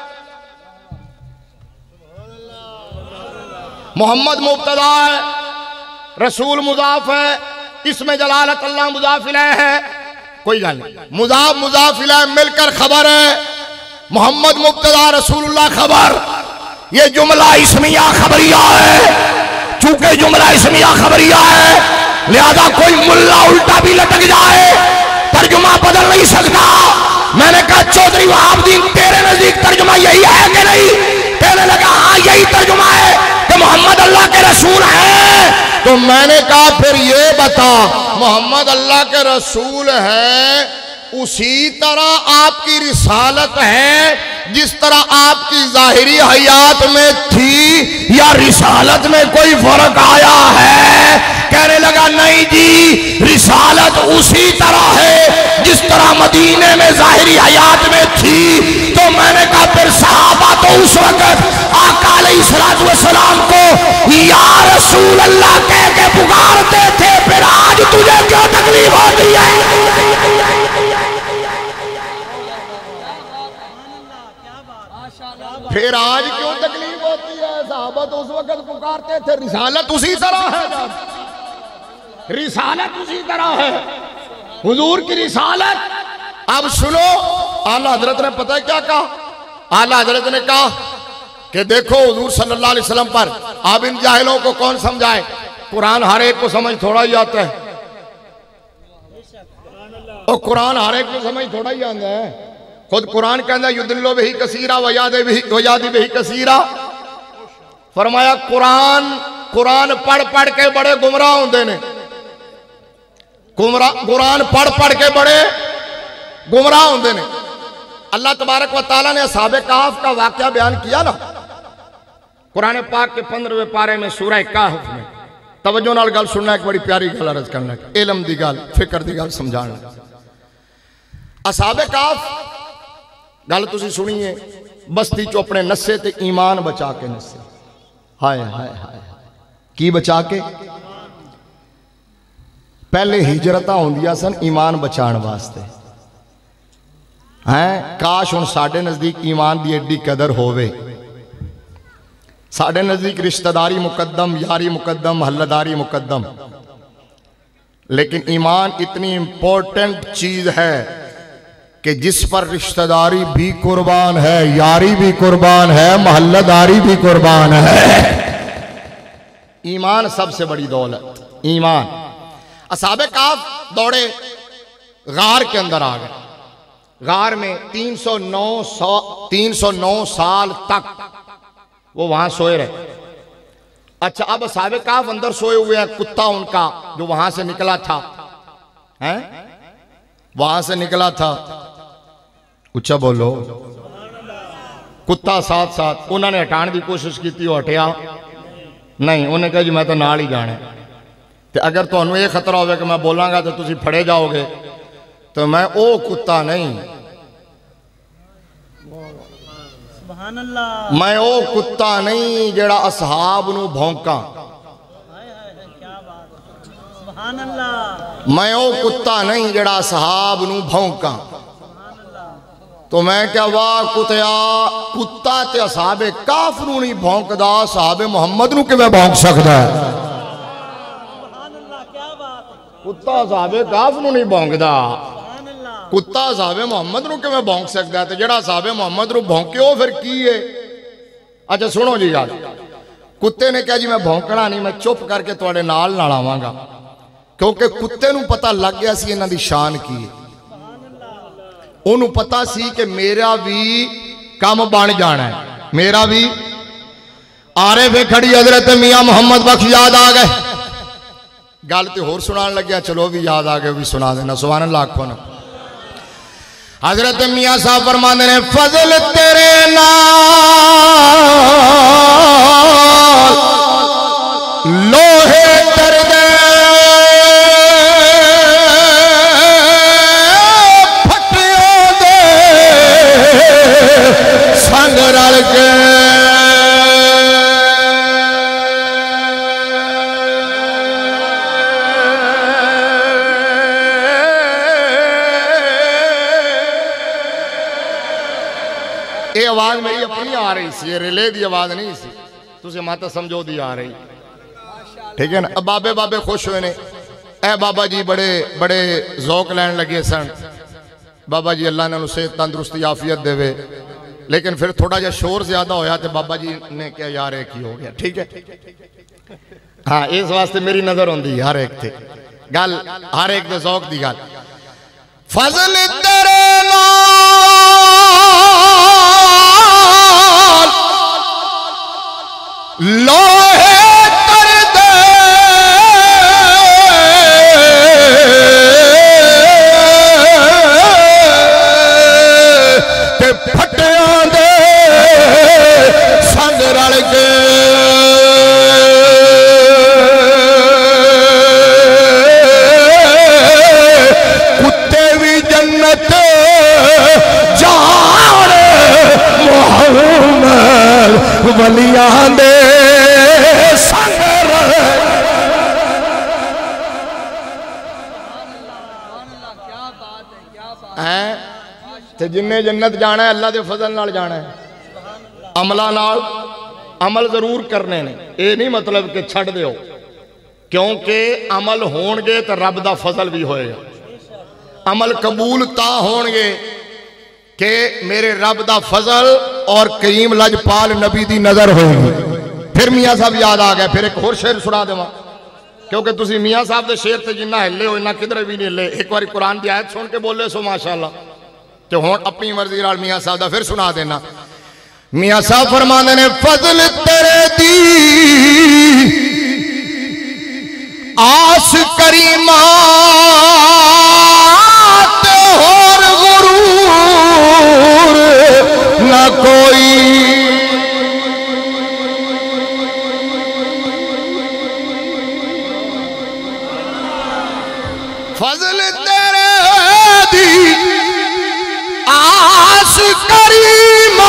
मोहम्मद मुब्तदा है, रसूल मुजाफ है, इसमें जलालत अल्लाह मुजाफ इलैह है, कोई गल नहीं, मुजाफ मुजाफ इलैह मिलकर खबर है। मोहम्मद मुब्तदा रसूलुल्लाह खबर, ये जुमला इस्मिया खबरिया है। चूंकि जुमला इस्मिया खबरिया है लिहाजा कोई मुल्ला उल्टा भी लटक जाए तर्जुमा बदल नहीं सकता। मैंने कहा चौधरी वहाबुद्दीन तेरे नजदीक तर्जुमा यही है कि नहीं? कहने लगा हाँ यही तर्जुमा है कि मोहम्मद अल्लाह के रसूल हैं। तो मैंने कहा फिर ये बता, मोहम्मद अल्लाह के रसूल है उसी तरह आपकी रिसालत है जिस तरह आपकी जाहिरी हयात में थी, या रिसालत में कोई फर्क आया है? कहने लगा नहीं जी, रिसालत उसी तरह है जिस तरह मदीने में जाहिरी हयात में थी। तो मैंने कहा फिर सहाबा तो उस वक्त आका अलैहिस्सलाम को या रसूल अल्लाह कह के पुकारते थे, फिर आज तुझे क्यों तकलीफ होती है? फिर आज क्यों तकलीफ होती है? सहाबा तो उस वक्त पुकारते थे, रिसालत उसी तरह है, रिसालत उसी तरह है, हुजूर की रिसालत। अब सुनो, आला हजरत ने पता है क्या कहा? आला हजरत ने कहा कि देखो हुजूर सल्लल्लाहु अलैहि वसल्लम पर अब इन जाहिलों को कौन समझाए, कुरान हर एक को समझ थोड़ा ही आता है, और कुरान हर एक को समझ थोड़ा ही आता है। खुद कुरान कहता है युदिल्लो बिही कसीरा वयादी बिही कसीरा। फरमाया कुरान पढ़ पढ़ के बड़े गुमराह होंदे ने, कुरान पढ़ पढ़ के बड़े गुमराह होंदे ने। अल्लाह तबारक व तआला ने असहाबे कहफ का वाकया बयान किया ना कुरान पाक के 15वें पारे में सूरह कहफ में। तवज्जो नाल गल सुनना, एक बड़ी प्यारी गल अर्ज करना, इल्म दी गल, फिक्र दी गल समझाना। असहाबे कहफ गल तुसी सुनिए, बस्ती चो अपने नस्से ते ईमान बचा के नस्से। हाय हाय हाय, की बचा के? पहले हिजरतां होंदियां सन ईमान बचाने वास्ते हैं। काश हुण साडे नजदीक ईमान दी एडी कदर होवे। साडे नजदीक रिश्तेदारी मुकद्दम, यारी मुकद्दम, हल्लादारी मुकद्दम, लेकिन ईमान इतनी इंपॉर्टेंट चीज है कि जिस पर रिश्तेदारी भी कुर्बान है, यारी भी कुर्बान है, मोहल्लादारी भी कुर्बान है। ईमान सबसे बड़ी दौलत, ईमान। असहाबे कहफ दौड़े, गार के अंदर आ गए। गार में 309 साल तक वो वहां सोए रहे। अच्छा, अब असहाबे कहफ अंदर सोए हुए हैं, कुत्ता उनका जो वहां से निकला था, हैं वहां से निकला था, उच्चा बोलो, कुत्ता साथ साथ उन्होंने हटाने की कोशिश की, हटिया नहीं। उन्हें कहा जी मैं तो नाल ही जाना। तो अगर तुहानू ये खतरा होवे कि मैं बोलांगा तो तुसी फड़े जाओगे, तो मैं वो कुत्ता नहीं, मैं वो कुत्ता नहीं जेड़ा असहाब नू भौंका, मैं वो कुत्ता नहीं जेड़ा असहाब नू भौंका। तो मैं क्या वाह कुत्ता ते असहाबे कहफ नू नहीं भौंकदा, असहाबे मुहम्मद नू किवें भौंक सकदा है? कुत्ता असहाबे कहफ नू नहीं भौंकदा, कुत्ता असहाबे मुहम्मद नू किवें भौंक सकदा है? ते जेड़ा असहाबे मुहम्मद नू भौंके वो फिर की है? अच्छा सुनो जी गल, कुत्ते ने कहा जी मैं भौंकना नहीं, मैं चुप करके तुहाडे नाल आवांगा, क्योंकि कुत्ते नू पता लग गया सी इन्हां दी शान की है। उन्होंने पता सी कि मेरा भी काम बन जाना है, मेरा भी। आरे वे खड़ी हजरत मियाँ मोहम्मद बख्श याद आ गए। गल तो होर सुनान लग्या, चलो भी याद आ गए, भी सुना देना। सुभान अल्लाह आखो ना। हजरत मियाँ साहब फरमाते ने फजल तेरे नाल लोहे दर्द संग रल के ये आवाज मेरी अपनी आ रही सी, रिले दी आवाज नहीं सी, तुझे माता समझो दी आ रही, ठीक है ना। अब बाबे बाबे खुश हुए ने, ए बाबा जी बड़े बड़े जौक लैन लगे सन। बाबा जी अल्लाह ने सेहत तंदुरुस्ती आफियत देवे, लेकिन फिर थोड़ा जा शोर ज्यादा होया तो बाबा जी ने क्या यार एक ही हो गया। ठीक है हाँ, इस वास्ते मेरी नजर आती हर एक थे गल, हर एक दे ज़ौक़ दी गल। फजल तेरे नाल लोहे कर दे ते फटियां दे संग रल के कुत्ते भी जन्नत जान मोहम्मद वलियां दे संग ते जिन्ने जन्नत जाना है अल्लाह के फजल नाल जाना है, अमला नाल। अमल जरूर करने ने, ये नहीं मतलब कि छड़ दियो, क्योंकि अमल होणगे तो रब दा फजल भी होएगा। अमल कबूल ता होणगे कि मेरे रब दा फजल और करीम लजपाल नबी दी नजर होगी। फिर मियाँ साहब याद आ गया, फिर एक होर शेर सुना देवां, क्योंकि तुसी मियाँ साहब के शेर से जिन्ना हिले हो इन्ना किधर भी नहीं हिले। एक बार कुरान की आयत सुन के बोले सो माशाअल्लाह, तो हुण अपनी मर्जी नाल मियाँ साहब का फिर सुना देना। मियाँ साहब फरमाते ने फजल तेरे दी आस करीमात होर गुरूर न कोई। फजल तेरे दी आस करीमा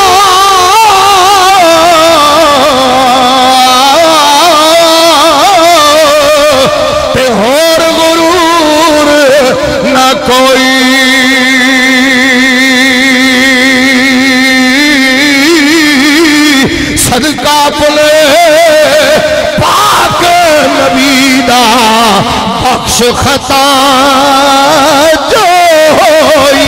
ते होर गुरूर न कोई। सदका पुले पाक नबी दा बख्श खता जो होई।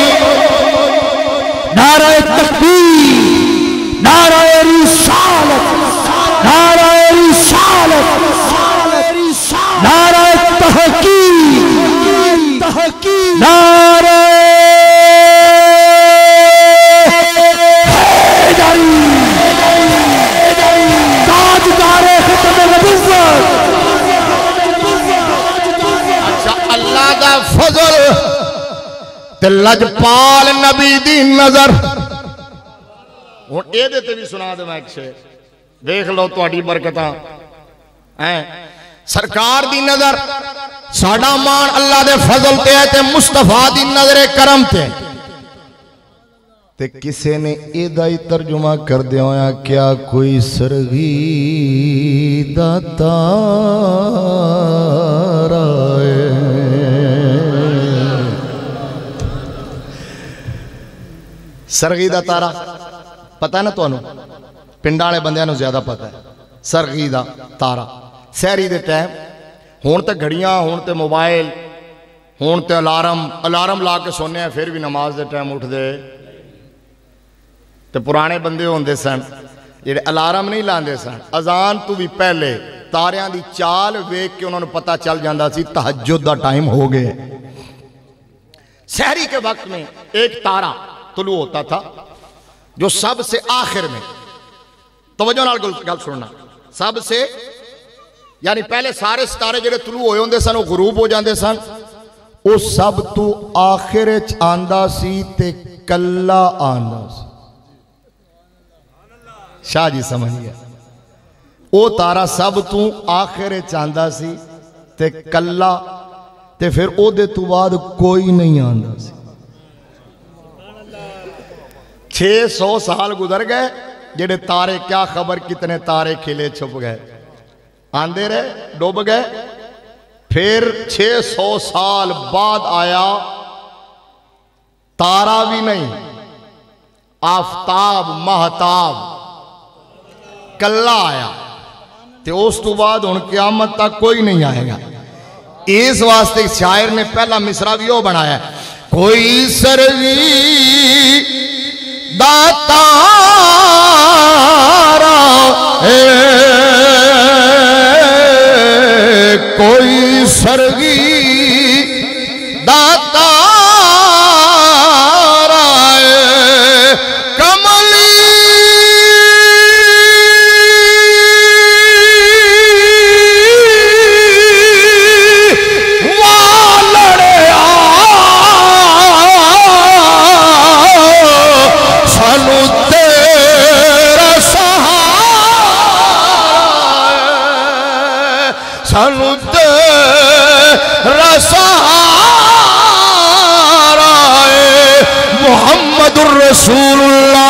नाराए तकबीर, नाराए रिसालत, नाराए रिसालत, नाराए तहकीक, नाराए हैदरी, ताजदारे खत्म नबुव्वत। अच्छा, अल्लाह दा फजल ते लजपाल नबी दी नजर। हुण एहदे ते भी सुना देवां एक शेर, देख लो तुहाडी बरकतां हैं। सरकार दी नजर, साडा मान अल्लाह दे फजल ते है ते मुस्तफा दी नजर करम ते किसे ने एदा ही तर्जुमा कर दिया होया, क्या कोई सरगी दा तारा है। सरगी दा तारा पता ना तुहानू, पिंडां वाले बंदियां नू ज्यादा पता है। सरगी दा तारा सहरी दे टाइम, हुण ते घड़ियां, हुण ते मोबाइल, हुण ते अलार्म ला के सोने, फिर भी नमाज दे टाइम उठदे। ते पुराने बंदे होंदे सन जेड़े अलार्म नहीं लांदे सन, अजान तो भी पहले तारियां दी चाल वेख के उन्होंने पता चल जाता सी तहज्जुद दा टाइम हो गया। सहरी के वक्त में एक तारा तुलू होता था जो सबसे आखिर में, तवज्जो नाल गल सुनना, सबसे यानी पहले सारे सितारे जेड़े तुलू होए होंदे सन वो गुरूब हो जाते सन, वो सब तो आखिर च आंदा सी ते कल्ला आंदा सी। शाह जी समझ गया, वो तारा सब तू आखिर च आंदा सी ते कल्ला, ते फिर ओदे तो बाद कोई नहीं आंदा सी। 600 साल गुजर गए, जेड़े तारे क्या खबर कितने तारे खिले छुप गए, आंदे रहे डूब गए। फिर 600 साल बाद आया, तारा भी नहीं, आफताब महताब कल्ला आया। ते उस तो बाद हुण क़यामत तक कोई नहीं आएगा। इस वास्ते शायर ने पहला मिसरा भी वो बनाया, कोई सरगी दातारा कोई सरगी दातारा कमली वालड़िया सानू तेरा सहारा सानू तेरा सहारा मुहम्मदुर रसूलुल्लाह।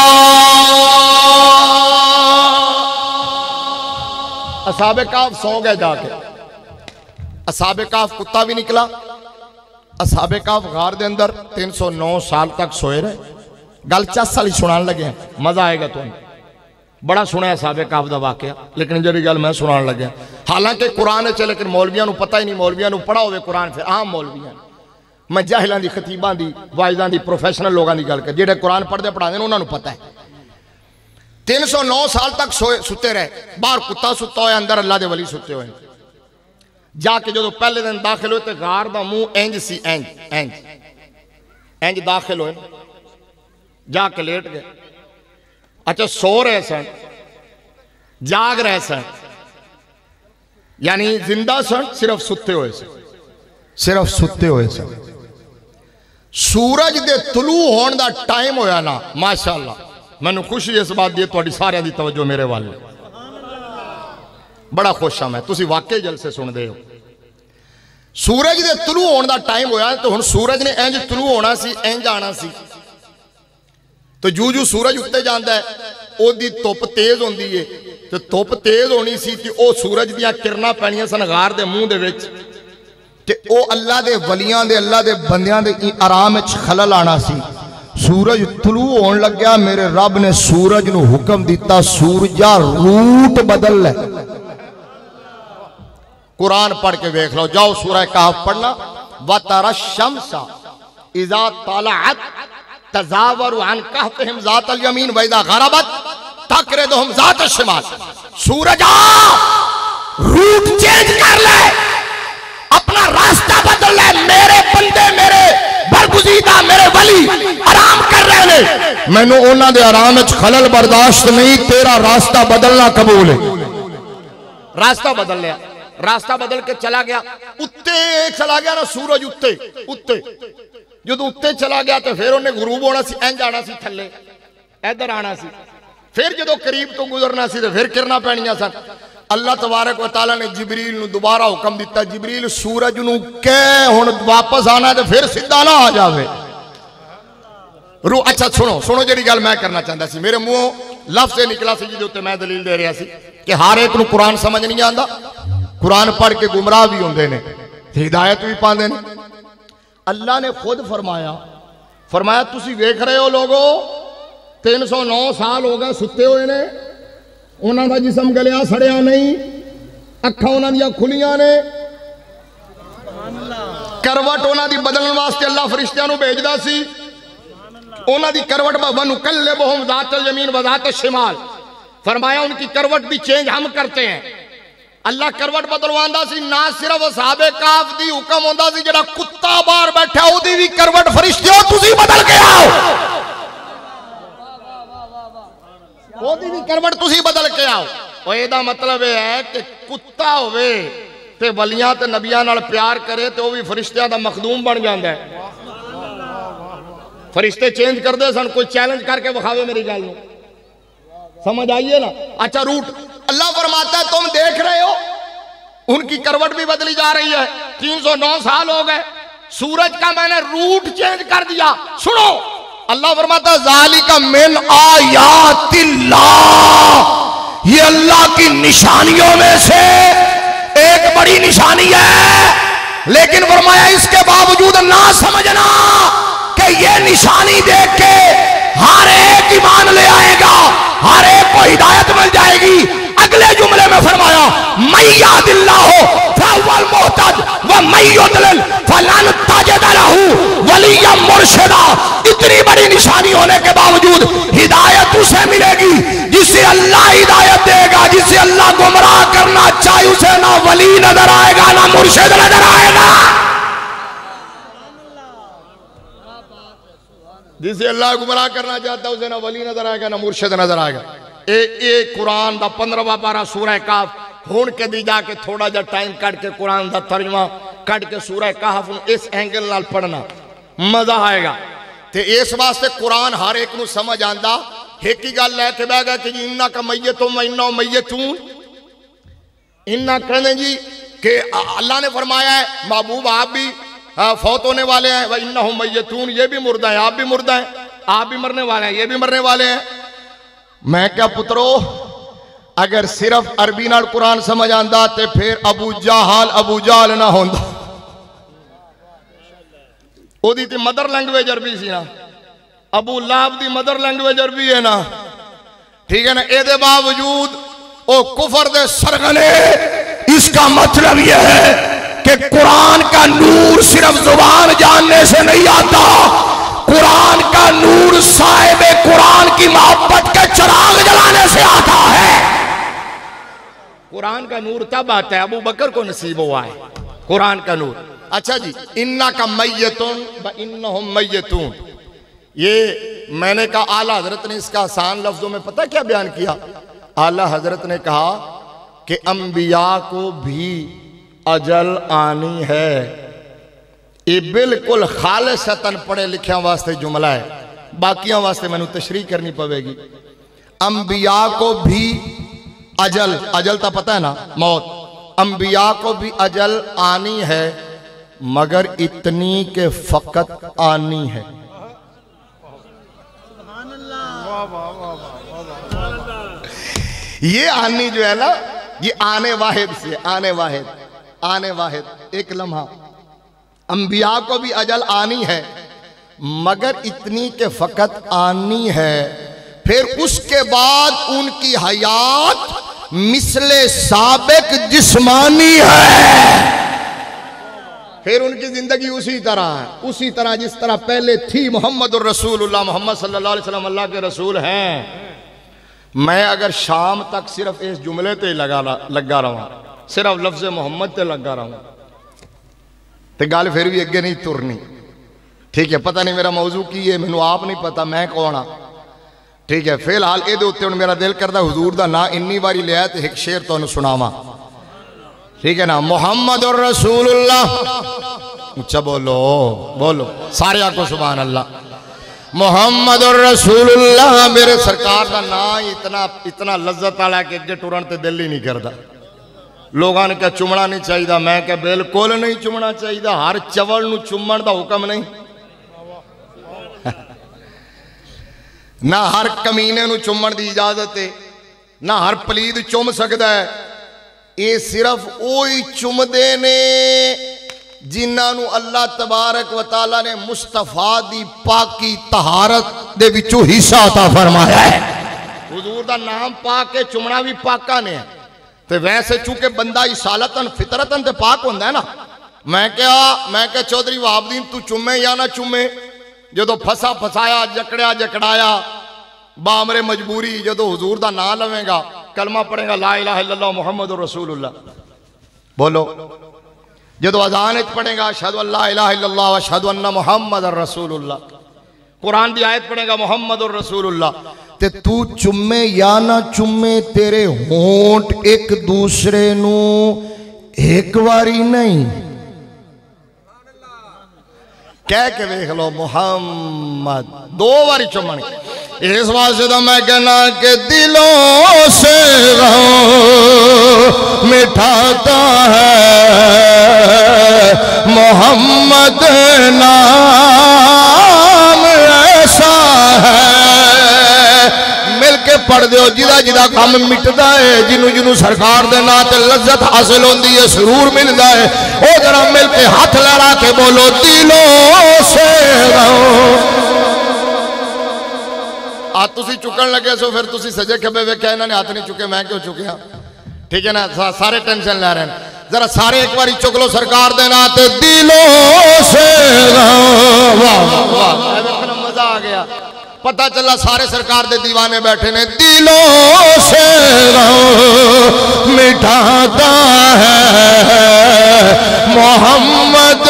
असहाबे काफ सो गए जाके, असहाबे काफ कुत्ता भी निकला, असहाबे काफ गार दे अंदर 309 साल तक सोए रहे। गल 40 साल सुनान लगे, मजा आएगा तुम। बड़ा सुना असहाबे काफ का वाकया, लेकिन जी गल मैं सुनान लगे, हालांकि कुरान च, लेकिन मौलवियों को पता ही नहीं, मौलवियों को पढ़ा हो कुरान फिर आम मौलवियों, मैं जाहिलों की खतीबों की वाइज़ों की प्रोफैशनल लोगों की गल कर, जो कुरान पढ़ते पढ़ाते उन्होंने पता है। 309 साल तक सोए सुते रहे, बाहर कुत्ता सुता हो, अंदर अल्लाह के वली सुते हुए। जाके जो पहले दिन दाखिल हुए तो गार का मुंह इंज सी, इंज इंज इंज दाखिल हुए, जाके लेट गए। अच्छा सो रहे सन, जाग रहे सन, यानी जिंदा सन, सिर्फ सुते हुए सन, सिर्फ सुते हुए सन। सूरज दे तुलू होने का टाइम होया ना, माशाअल्लाह मैनू खुशी इस बात दी, तुहाडी सारियां दी तवज्जो मेरे वाल, बड़ा खुश हाँ मैं, तुसी वाकई जलसे सुनते हो। सूरज दे तुलू होने का टाइम होया तो हुण सूरज ने इंज तुलू होना सी, इंज आना सी, तो जू जू सूरज उत्ते जाता है ओदी धुप तेज होंदी है, तो धुप तेज होनी सी तो वह सूरज दियां किरणां पैणियां सन गार दे मूँह दे विच, ते ओ अल्लाह दे वलियां दे, अल्लाह दे बंदियां दे आराम विच खलल आना सी। सूरज तुलू होने लग्या, मेरे रब ने सूरज नूं हुक्म दिता, सूरजा रूट बदल ले। कुरान पढ़ के देख लो, जाओ सूरह कहफ पढ़ना, वतरा शम्सा इज़ा तलअत तज़ावरु अन कहफिहिम ज़ातल यमीन व इज़ा गरबत तक़रिदुहुम ज़ातल शिमाल। सूरजा रूट चेंज कर ले, अपना रास्ता बदल ले, मेरे बंदे, मेरे बरगुज़ीदा, मेरे वली आराम कर रहे ने, मैनू उन्हां दे आराम विच खलल बर्दाश्त नहीं, तेरा रास्ता बदलना कबूल है। रास्ता बदल लिया, रास्ता बदल के चला गया, उत्ते चला गया ना सूरज, उत्ते उत्ते जो उत्ते चला गया तो फिर उन्हें गुरूब होना सी, इंज आना सी थल्ले, इधर आना सी, फिर जो करीब तो गुजरना सी तो फिर किरना पैणियां सन। अल्लाह तबारक व तआला ने जिबरील नूं दोबारा हुक्म दिता, जिबरील सूरज नूं कह हुण वापस आना तो फिर सीधा ना आ जावे। रू अच्छा सुनो सुनो, जी गल मैं करना चाहता सी, मेरे मुँहों लफ्ज़ निकला सी जिहदे उत्ते मैं दलील दे रहा सी कि हर एक नूं कुरान समझ नहीं आता, कुरान पढ़ के गुमराह भी होंदे ने, हिदायत भी पाते हैं। अल्लाह ने खुद फरमाया, फरमाया तुसी वेख रहे हो लोगो, 309 साल हो गए सुते हुए ने, उन्हां दा जिस्म गलिया सड़िया नहीं, अखां उन्हां दियां खुलियां ने, करवट उन्हां दी बदलने वास्ते अल्लाह फरिश्तियां नूं भेजदा सी, उन्हां दी करवट वनुकल्लिबुहुम ज़ातल यमीन व ज़ातल शिमाल, फरमाया उनकी करवट भी चेंज हम करते हैं। अल्लाह करवट बदलवांदा सी, ना सिर्फ असहाबे काफ दी हुक्म होंदा सी, जेड़ा कुत्ता बाहर बैठा ओदी भी करवट फरिश्तियों तुसी बदल के आओ, ओदी भी करवट तुसी बदल के आओ। और एदा मतलब यह है कि कुत्ता होवे ते वलियां ते नबियां नाल प्यार करे तो भी फरिश्तियां दा मखदूम बन जांदा है। फरिश्ते चेंज करते सन, कोई चैलेंज करके विखावे मेरी गल नूं, समझ आइए ना। अच्छा रूट अल्लाह फरमाता है तुम देख रहे हो उनकी करवट भी बदली जा रही है, 309 साल हो गए, सूरज का मैंने रूट चेंज कर दिया। सुनो अल्लाह फरमाता है ज़ालिका मिन आयातिल्लाह, ये अल्लाह की निशानियों में से एक बड़ी निशानी है, लेकिन फरमाया इसके बावजूद ना समझना कि ये निशानी देख के हर एक ईमान ले आएगा हर एक को हिदायत मिल जाएगी। अगले जुमले में फरमाया मैयादिल्लाहु फहुवल मुहतद व मय्युदलिल फलन तजिद लहू वलिय्यन मुर्शिदा। इतनी बड़ी निशानी होने के बावजूद हिदायत उसे मिलेगी जिसे अल्लाह हिदायत देगा। जिसे अल्लाह गुमराह करना चाहे उसे ना वली नजर आएगा ना मुर्शिद नजर आएगा। जिसे अल्लाह गुमराह करना चाहता है उसे ना वली नजर आएगा ना मुर्शिद नजर आएगा। ए कुरान दा 15वां पारा सूरह काफ हुण के दी जाके थोड़ा जा टाइम कट के कुरान दा तर्जमा कट के सूरह काफ इस एंगल नाल पढ़ना मजा आएगा। ते इस वास्ते कुरान हर एक नू समझ आंदा। एक ही गल लैके बह गया कि जी इन्ना का मैयतुम व इन्ना मैयतून। इन्ना कहने जी कि अल्लाह ने फरमाया है महबूब आप भी फौत होने वाले हैं, व इन्ना मैयतून ये भी मुर्दा है, आप भी मुर्दा है, आप भी मरने वाले हैं, ये भी मरने वाले हैं। मैं क्या पुत्रो अगर सिर्फ अरबी नाल कुरान समझ आंदा ते फिर अबू जहल ना होंदा। ओदी ते मदर लैंग्वेज अरबी सी ना, Abu Lahab the mother language अरबी है ना, ठीक है ना। ए बावजूद ओ कुफर दे सरगने। इसका मतलब यह है कि कुरान का नूर सिर्फ जुबान जानने से नहीं आता, कुरान का नूर साहिब कुरान की मोहब्बत के चिराग जलाने से आता है। कुरान का नूर तब आता है अबू बकर को नसीब हुआ है कुरान का नूर। अच्छा जी इन्ना का मैयतुन व इन्नहुम मैयतून। ये मैंने कहा आला हजरत ने इसका आसान लफ्जों में पता क्या बयान किया। आला हजरत ने कहा कि अंबिया को भी अजल आनी है। ये बिल्कुल खालिसतन पढ़े लिखिया वास्ते जुमला है, बाकियों वास्ते मैनू तशरीह करनी पवेगी। अंबिया को भी अजल, अजल तो पता है ना मौत, अंबिया को भी अजल आनी है मगर इतनी के फकत आनी है। ये आनी जो है ना ये आने वाहिद से, आने वाहिद एक लम्हा। अंबिया को भी अजल आनी है मगर इतनी के फकत आनी है। फिर उसके बाद उनकी हयात मिसले साबिक जिस्मानी है। फिर उनकी जिंदगी उसी तरह है, उसी तरह जिस तरह पहले थी। मोहम्मद रसूलुल्लाह, मोहम्मद सल्लल्लाहु अलैहि वसल्लम अल्लाह के रसूल हैं। मैं अगर शाम तक सिर्फ इस जुमले ते लगा रहा, सिर्फ लफ्ज मोहम्मद ते लगा रहा तो गल फिर भी अगे नहीं तुरनी। ठीक है, पता नहीं मेरा मौजू की है, मैनू आप नहीं पता मैं कौन हाँ। ठीक है, फिलहाल ये उत्ते मेरा दिल करता हुजूर दा ना इन्नी बारी लिया तो एक शेर तुहानू सुनावा। ठीक है ना, मोहम्मद और रसूलुल्लाह। उच्चा बोलो बोलो सारे आको सुभान अल्लाह। मोहम्मद और रसूलुल्लाह मेरे सरकार का ना इतना लज्जत वाला कि अगे टुरन ते दिल ही नहीं करता। लोगों ने क्या चुमना नहीं चाहिए, मैं क्या बिल्कुल नहीं चुमना चाहिए। हर चवल नू चुमन का हुक्म नहीं, ना हर कमीने नू चुमन की इजाजत है, ना हर पलीद चुम सकता है। ये सिर्फ वही चुमदे ने जिन्होंने अल्लाह तबारक व तआला ने मुस्तफा दी पाकी तहारत दे विचों हिस्सा अता फरमाया है। हुजूर दा नाम पा के चुमना भी पाका ने। तो वैसे चूंकि बंदा इसालतन फितरतन ते पाक होंदा है ना। मैं क्या चौधरी वहाबुद्दीन तू चुमे या ना चुमे, जो फसा फसाया जकड़िया जकड़ाया बामरे मजबूरी, जो हुजूर दा नाम लवेगा कलमा पढ़ेगा ला इलाहा इल्लल्लाह मुहम्मदुर रसूलुल्लाह बोलो, जो अजान पढ़ेगा अशहदु अल्ला इलाहा इल्लल्लाह व अशहदु अन्ना मुहम्मदुर रसूलुल्लाह, कुरान की आयत पढ़ेगा मुहम्मदुर रसूलुल्लाह। ते तू चुम्मे या ना चुम्मे तेरे होंठ एक दूसरे नू एक बारी नहीं कह के देख लो मोहम्मद, दो बारी चुमन। इस वास्ते तो मैं कहना कि दिलों से मिठाता है मोहम्मद नाम ऐसा है। मिलके पढ़ दो, जिदा जिदा काम मिटदा है, जिन्हों जिन्हों सरकार दे नाम ते लज्जत हासिल होंदी है, सुरूर मिलता है, वो जरा मिलके हाथ लड़ा के बोलो दिलों से हाथ तुसी चुकन लगे सो फिर तुसी सजे खब्बे वेख्या इन्होंने हाथ नहीं चुके, मैं क्यों चुकिया? ठीक है ना, सारे टेंशन ले रहे हैं। जरा सारे एक बार चुक लो सरकार दे नाते दिलों से। मजा आ गया, पता चला सारे सरकार दे दीवाने बैठे ने। दिलों से मिटाता है मोहम्मद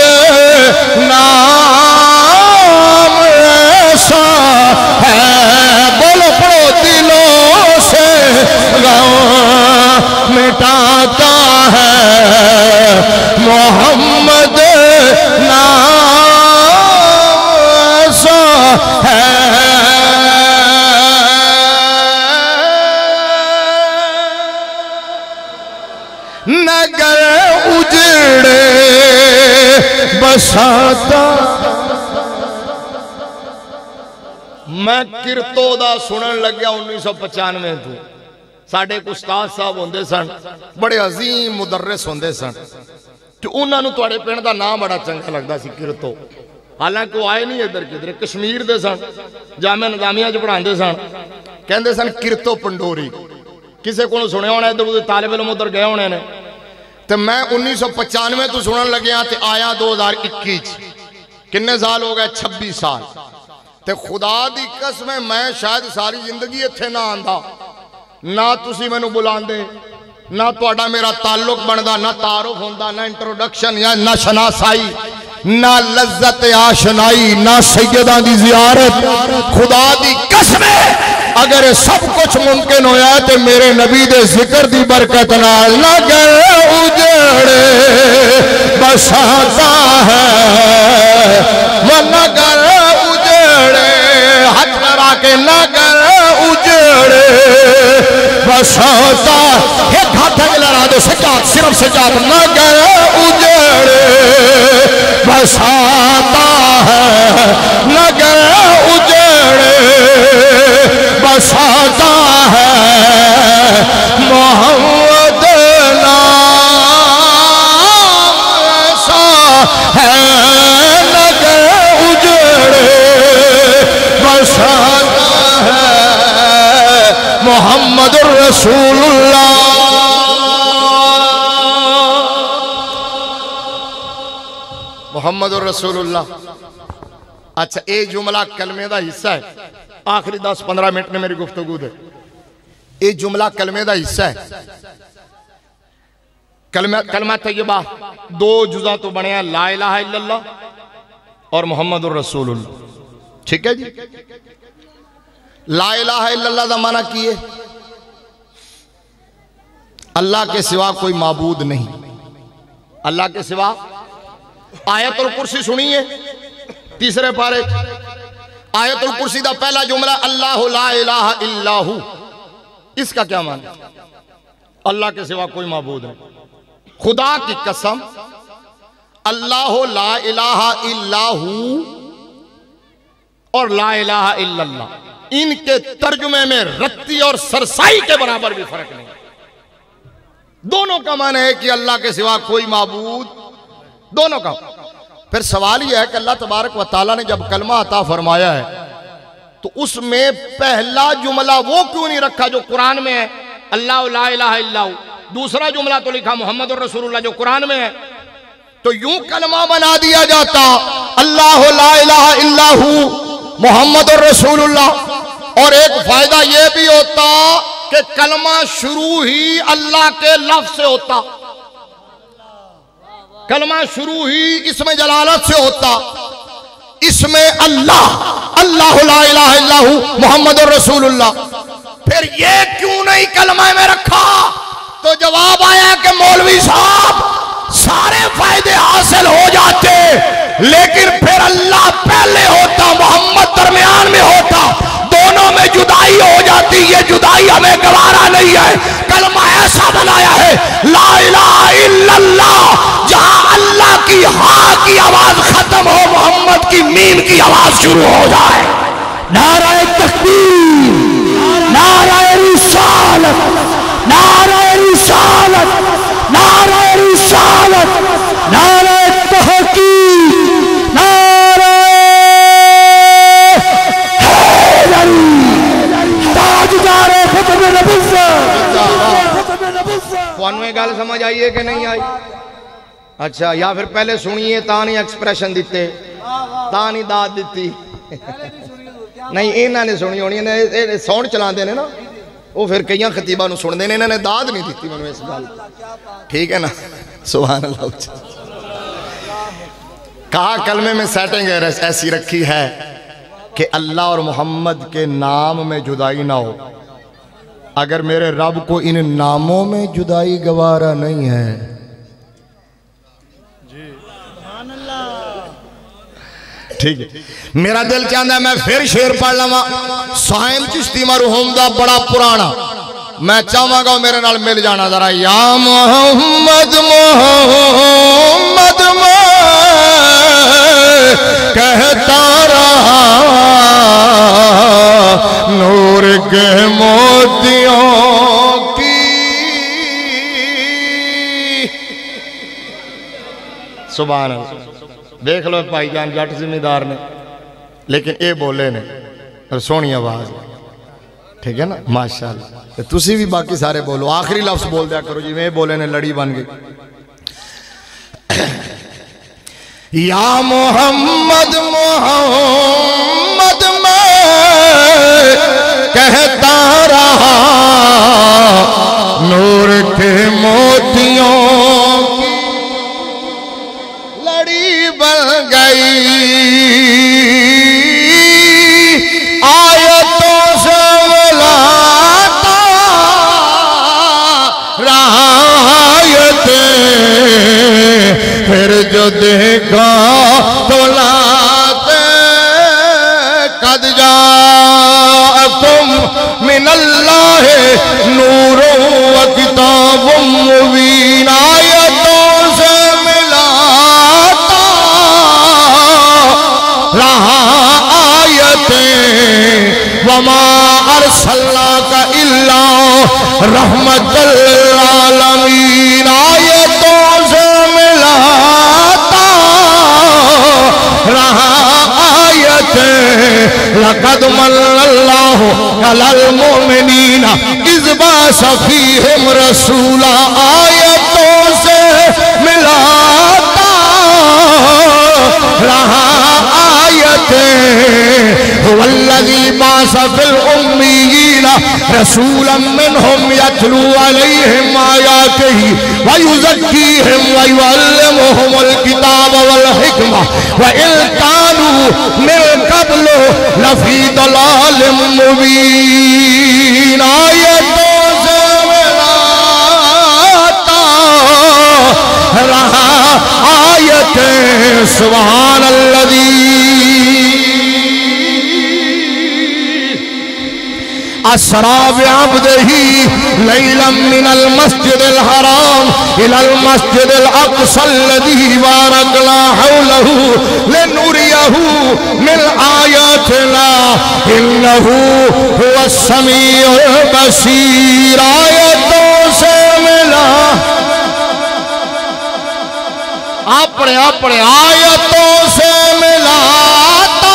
नाम ऐसा है। बोलो पढ़ो, दिलों से मिटाता है मोहम्मद नाम ऐसा है। नगर उजड़े बसाता। मैं किरतो दा सुनन लग्या 1995 तो। साढ़े को उस्ताद साहब होंदे सन, बड़े अजीम मुदर्रिस होंदे सन, तो उन्होंने तुहाडे पिंड दा नाम बड़ा चंगा लगता सी, किरतो। हालांकि वो आए नहीं इधर किधरे, कश्मीर दे सन, जामिया निजामिया च पढ़ाते सन, कहते सन किरतो पंडोरी। किसी को सुनिया होना, इधर उधर तालिब इल्म उधर गए होने ने। तो मैं 1995 तो सुनन लग्या ते आया 2021। किन्ने साल हो गए? 26 साल। ते खुदा दी कसम मैं शायद सारी जिंदगी इत्थे ना आंदा, ना तुसी मैनू बुलांदे, ना तुहाडा मेरा ताल्लुक बनदा, ना तारुफ होंदा, ना इंट्रोडक्शन या ना शनासाई, ना लज्जत आशनाई, ना सैयदा दी जियारत। खुदा दी कसम अगर सब कुछ मुमकिन होया तो मेरे नबी दे जिक्र दी बरकत नाल। नगर उजड़े बसाता है वो नगर उजड़े, हाथ लगा के नगर उजड़े बसाता। एक हाथ लड़ा दो सजाद, सिर्फ सजाद। नगर उजड़े बसाता है, नगर उजड़े बसाता है मोहम्मद नाम ऐसा है। नगर उजड़े बसाता है मोहम्मदुर रसूलुल्लाह। मोहम्मदुर रसूलुल्लाह। अच्छा, ये जुमला कलमे का हिस्सा है। आखिरी 10-15 मिनट ने मेरी गुफ्तगू दे। ये जुमला कलमे का हिस्सा है। कलमा तैयबा 2 जुज़ा तो बनया, ला इलाहा इल्लल्लाह और मोहम्मदुर रसूलुल्लाह। ठीक है जी। ला इलाहा इल्लल्लाह का माना की है? अल्लाह के सिवा कोई माबूद नहीं, अल्लाह के सिवा। आयतुल कुर्सी सुनिए, तीसरे पारे आयतुल कुर्सी का पहला जुमला अल्लाह ला इलाहा इल्लाहु। इसका क्या माना? अल्लाह के सिवा कोई माबूद नहीं। खुदा की कसम, अल्लाह ला इलाहा इल्लाहु और ला इलाहा इल्लल्लाह, इनके तर्जुमे में रत्ती और सरसाई के बराबर भी फर्क नहीं। दोनों का माना है कि अल्लाह के सिवा कोई माबूद, दोनों का। फिर सवाल यह है कि अल्लाह तबारक व तआला ने जब कलमा अता फरमाया है तो उसमें पहला जुमला वो क्यों नहीं रखा जो कुरान में है, अल्लाह ला इलाहा इल्लाहु। दूसरा जुमला तो लिखा मोहम्मदुर रसूलुल्लाह जो कुरान में है। तो यूं कलमा बना दिया जाता अल्लाह ला इलाहा इल्लाहु मोहम्मदुर रसूलुल्लाह। और एक फायदा यह भी होता कि कलमा शुरू ही अल्लाह के लफ्ज से होता, कलमा शुरू ही इसमें जलालत से होता। इसमें अल्लाह, अल्लाह ला इलाहा इल्लाहु मुहम्मदुर रसूलुल्लाह। फिर ये क्यों नहीं कलमा में रखा? तो जवाब आया कि मौलवी साहब सारे फायदे हासिल हो जाते, लेकिन फिर अल्लाह पहले होता, मोहम्मद दरमियान में होता, दोनों में जुदाई हो जाती। ये जुदाई हमें गवारा नहीं है। कलमा ऐसा बनाया है ला इलाहा इल्लल्लाह, जहां अल्लाह की हा की आवाज खत्म हो, मोहम्मद की मीम की आवाज शुरू हो जाए। नाराए तकबीर, नाराए रिसालत, नाराए रिसालत, नाराए रिसालत, नाराए तहकीक, नाराए हैदरी। समझ आई है कि नहीं आई? अच्छा, या फिर पहले सुनिए ता नहीं एक्सप्रेशन दिते, ता नहीं दाद दी नहीं, इन्होंने सुनी होनी ने साउंड चलाते हैं ना, वो फिर कई खतीबा सुनते हैं, इन्होंने दाद नहीं दी मैंने इस गल, ठीक है ना? सुभान अल्लाह। कहा कलमे में सेटिंग ऐसी रखी है कि अल्लाह और मोहम्मद के नाम में जुदाई ना हो। अगर मेरे रब को इन नामों में जुदाई गवारा नहीं है, ठीक है, मेरा दिल चाहता है मैं फिर शेर पढ़ लवा। साहिब चिश्ती मरहूम दा बड़ा पुराना, मैं चाहवागा मेरे नाल मिल जाना जरा। या मोहम्मद मोहम्मद कहता रहा नूर के मोतियों की। सुभान अल्लाह। देख लो भाईजान जट जिम्मेदार ने, लेकिन ये बोले ने और सोहनी आवाज, ठीक है ना? माशाअल्लाह। तुसी भी बाकी सारे बोलो, आखिरी लफ्ज बोल दिया करो जिवें बोले ने लड़ी बन गई। या मोहम्मद मोहम्मद मैं कहता रहा नूर के मोतियों की लड़ी बन गई, आयतों से मिलाता रहायतें, फिर जो देखा तो लाते कद जाअकुम मिनल्लाह नूरुन व किताबुम मुबीन। आयतों से मिलाता रहा आयतें, वमा अरसलनाका इल्ला रहमतल आलमीन। आयतों से मिलाता रहा आयतें, लक़द मन्नल्लाहु अलल मुमिनीना इज़ बअस फ़ीहिम रसूला। आयतों से मिलाता रहा हुवल्लज़ी बअस फ़िल उम्मिय्यीना रसूलन मिनहुम यत्लू अलैहिम आयातिही व युज़क्कीहिम व युअल्लिमुहुमुल किताब वल हिकमा व इन कानू मिन क़ब्लु लफ़ी दलालिम मुबीन। आयतों से मिलाता रहा आयतें। सुब्हानल्लज़ी असरा बिअब्दिही लैलन मिनल मस्जिदिल हराम इलल मस्जिदिल अक़सल्लज़ी बारकना हौलहू लिनुरियहू मिन आयातिना इन्नहू हुवस समीउल बसीर। आयतों से मिला अपने अपने आयतों से मिलाता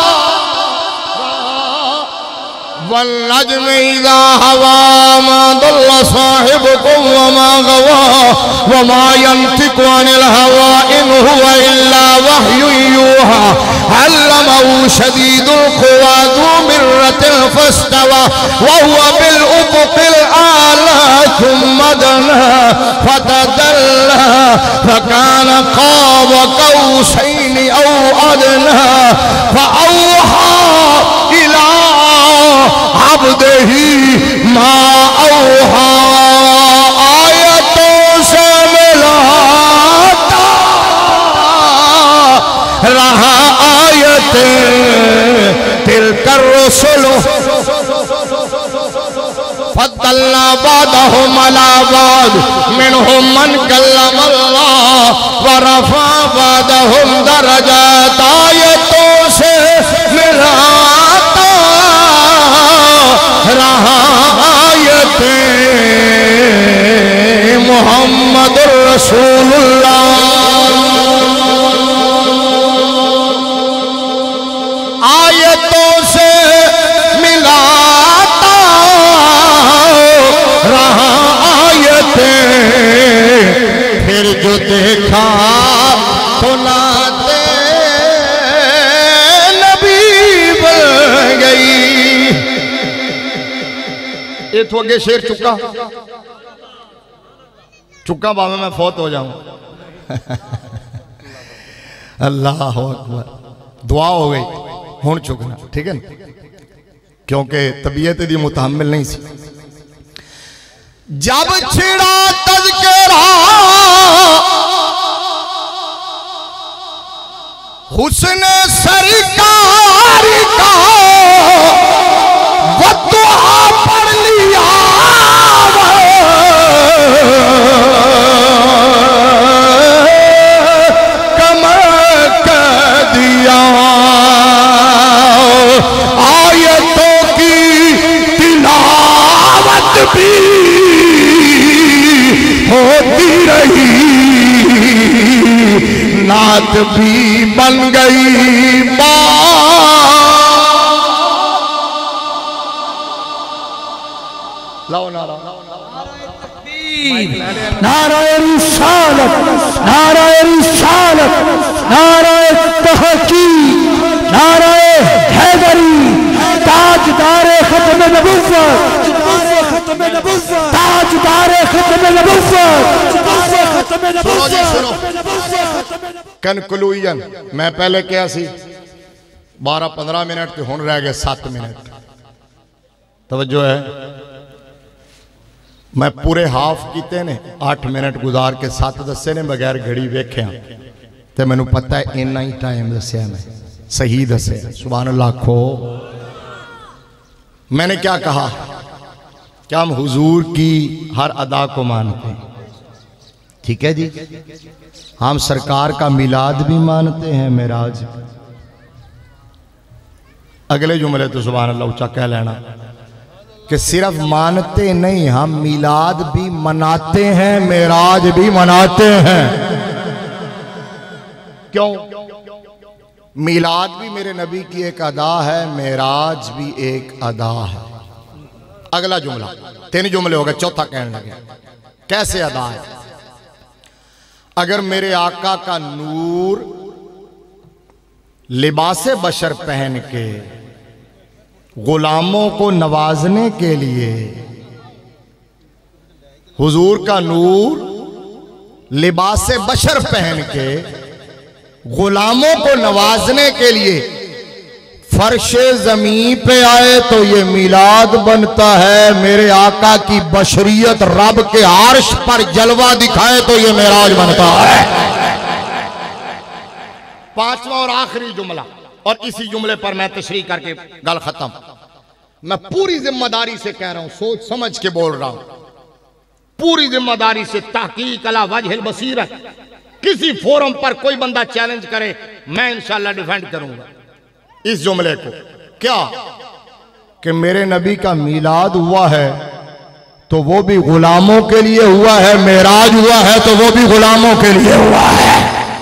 वल्नज्म इज़ा हवा मा दल्ला साहिबुकुम वमा गवा वमा यंतिकु अनिल हवा इन हुवा इल्ला वह्युन यूहा अल्लमहु शदीदुल क़ुवा ज़ू मिर्रतिन फस्तवा वहुवा बिल उफ़ुक़िल आला सुम्मा दना फ़तदल्ला फ़कान क़ाब क़ौसैनि औ अदना फ़अौहा इला अब्दिही मा औहा। आयतों से मिलाता रहा आयतें, तिलकर रुसुलु फद्दलना बादहुम अला बाद मिनहुम मन कल्लमल्लाह व रफ़ा बादहुम दरजात। आयतों से मिलाता रहा आयतें, मुहम्मदुर रसूलुल्लाह। आयतों से मिलाता रहा आयतें, देखा तो नाते नबी बन गई। ये तो अगे शेर चुका चुका भावे मैं फौत हो जाऊं। अल्लाह अकबर, दुआ हो गई हुण चुकना, ठीक है ना, क्योंकि तबीयत दी मुतहम्मिल नहीं सी। जब छिड़ा तज़किरा हुस्न सरकार का वो दुआ पढ़ लिया आयतों की तिलावत भी होती रही, नात भी बन गई लाओ नारा नाराए रिसालत, नाराए रिसालत, नाराए तहकीक, नाराए हैदरी, ताजदारे खत्म नबुव्वत, ताजदारे खत्म नबुव्वत। कनक्लूजन मैं पहले क्या सी 12-15 मिनट ते हुण रह गए 7 मिनट। तवज्जो है, मैं पूरे हाफ किते ने 8 मिनट गुजार के 7 दसे ने बगैर घड़ी वेख्या ते मैनू पता है इन्ना ही टाइम दसिया, मैं सही दसिया। सुभान अल्लाह खो। मैंने क्या कहा कि हम हुजूर की हर अदा को मानते हैं, ठीक है जी। हम सरकार का मिलाद भी मानते हैं, मेराज। अगले जुमले तो सुभान अल्लाह ऊंचा कह लेना कि सिर्फ मानते नहीं, हम मिलाद भी मनाते हैं, मेराज भी मनाते हैं। क्यों? मिलाद भी मेरे नबी की एक अदा है, मेराज भी एक अदा है। अगला जुमला, 3 जुमले हो गए, चौथा कहने लगे कैसे अदा है। अगर मेरे आका का नूर लिबासे बशर पहन के गुलामों को नवाजने के लिए, हुजूर का नूर लिबासे बशर पहन के गुलामों को नवाजने के लिए फर्शे जमीन पे आए तो ये मिलाद बनता है। मेरे आका की बशरियत रब के आर्श पर जलवा दिखाए तो ये मेराज बनता है। 5वां और आखिरी जुमला, और इसी जुमले पर मैं तशरीह करके गल खत्म। मैं पूरी जिम्मेदारी से कह रहा हूं, सोच समझ के बोल रहा हूं, पूरी जिम्मेदारी से। तहकीक अला वजहिल बसीरत, किसी फोरम पर कोई बंदा चैलेंज करे, मैं इंशाल्लाह डिफेंड करूंगा इस जुमले को। क्या कि मेरे नबी का मिलाद हुआ है तो वो भी गुलामों के लिए हुआ है, मेराज हुआ है तो वो भी गुलामों के लिए हुआ है।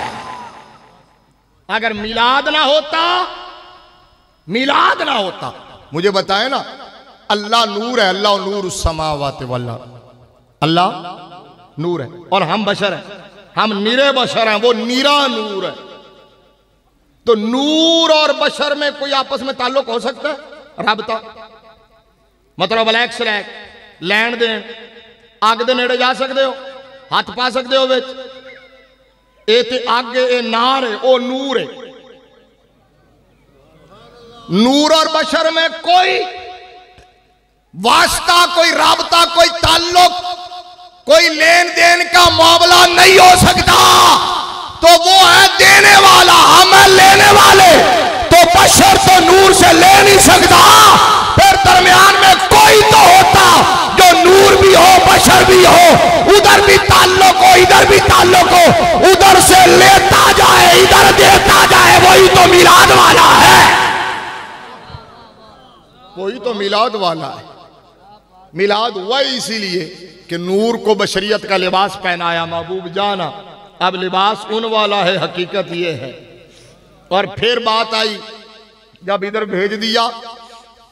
अगर मिलाद ना होता, मिलाद ना होता, मुझे बताए ना, अल्लाह नूर है, अल्लाह नूर उस समावात वल्ला, अल्लाह नूर है और हम बशर हैं, हम निरे बशर हैं, वो नीरा नूर है। तो नूर और बशर में कोई आपस में ताल्लुक हो सकता है? राबता मतलब अलैक सलैक, लैन देन, अग दे नेड़े जा सकते हो, हाथ पा सकते हो विच, ए ते अग ए नार है, ओ नूर है। नूर और बशर में कोई वास्ता, कोई राबता, कोई ताल्लुक, कोई लेन देन का मामला नहीं हो सकता। तो वो है देने वाला, हम है लेने वाले। तो बशर तो नूर से ले नहीं सकता, फिर दरमियान में कोई तो होता जो नूर भी हो बशर भी हो, उधर भी ताल्लुक हो इधर भी ताल्लुक हो, उधर से लेता जाए इधर देता जाए, वही तो मिलाद वाला है, वही तो मिलाद वाला है। मिलाद हुआ इसीलिए कि नूर को बशरियत का लिबास पहनाया महबूब जाना। अब लिबास उन वाला है, हकीकत ये है। और फिर बात आई, जब इधर भेज दिया,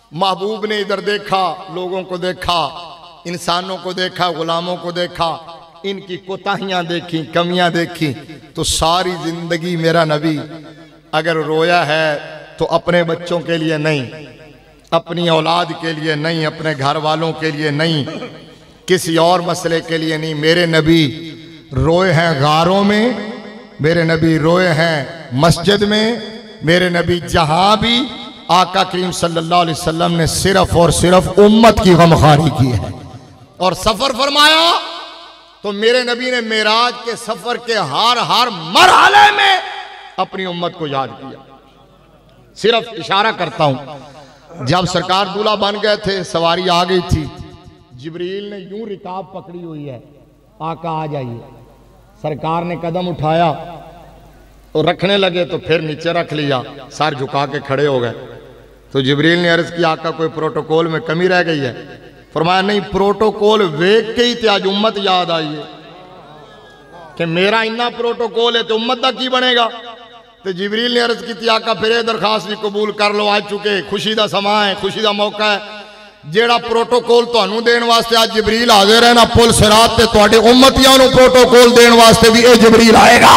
महबूब ने इधर देखा, लोगों को देखा, इंसानों को देखा, गुलामों को देखा, इनकी कोताहियां देखी, कमियां देखी, तो सारी जिंदगी मेरा नबी अगर रोया है तो अपने बच्चों के लिए नहीं, अपनी औलाद के लिए नहीं, अपने घर वालों के लिए नहीं, किसी और मसले के लिए नहीं। मेरे नबी रोए हैं गारों में, मेरे नबी रोए हैं मस्जिद में, मेरे नबी जहां भी आका करीम सल्लल्लाहु अलैहि वसल्लम ने सिर्फ और सिर्फ उम्मत की गमखारी की है। और सफर फरमाया तो मेरे नबी ने मेराज के सफर के हर मरहले में अपनी उम्मत को याद किया। सिर्फ इशारा करता हूं, जब सरकार दूल्हा बन गए थे, सवारी आ गई थी, जिब्रील ने यूं रिकाब पकड़ी हुई है, आका आ जाइए। सरकार ने कदम उठाया तो रखने लगे तो फिर नीचे रख लिया, सर झुका के खड़े हो गए। तो जिब्रील ने अर्ज किया, आका कोई प्रोटोकॉल में कमी रह गई है? फरमाया नहीं, प्रोटोकॉल वेख के ही ते आज उम्मत याद आई है कि मेरा इन्ना प्रोटोकॉल है तो उम्मत का की बनेगा। तो जिब्रील ने अर्ज की, आका फिर ये दरखास्त भी कबूल कर लो, आज चुके खुशी का समा है, खुशी का मौका है। जेड़ा प्रोटोकॉल तुहानू देने वास्ते आज जिब्रील हाजिर है ना पुल सिरात ते, तुहाडे उम्मतियां नू प्रोटोकॉल देने वास्ते भी ये जिब्रील आएगा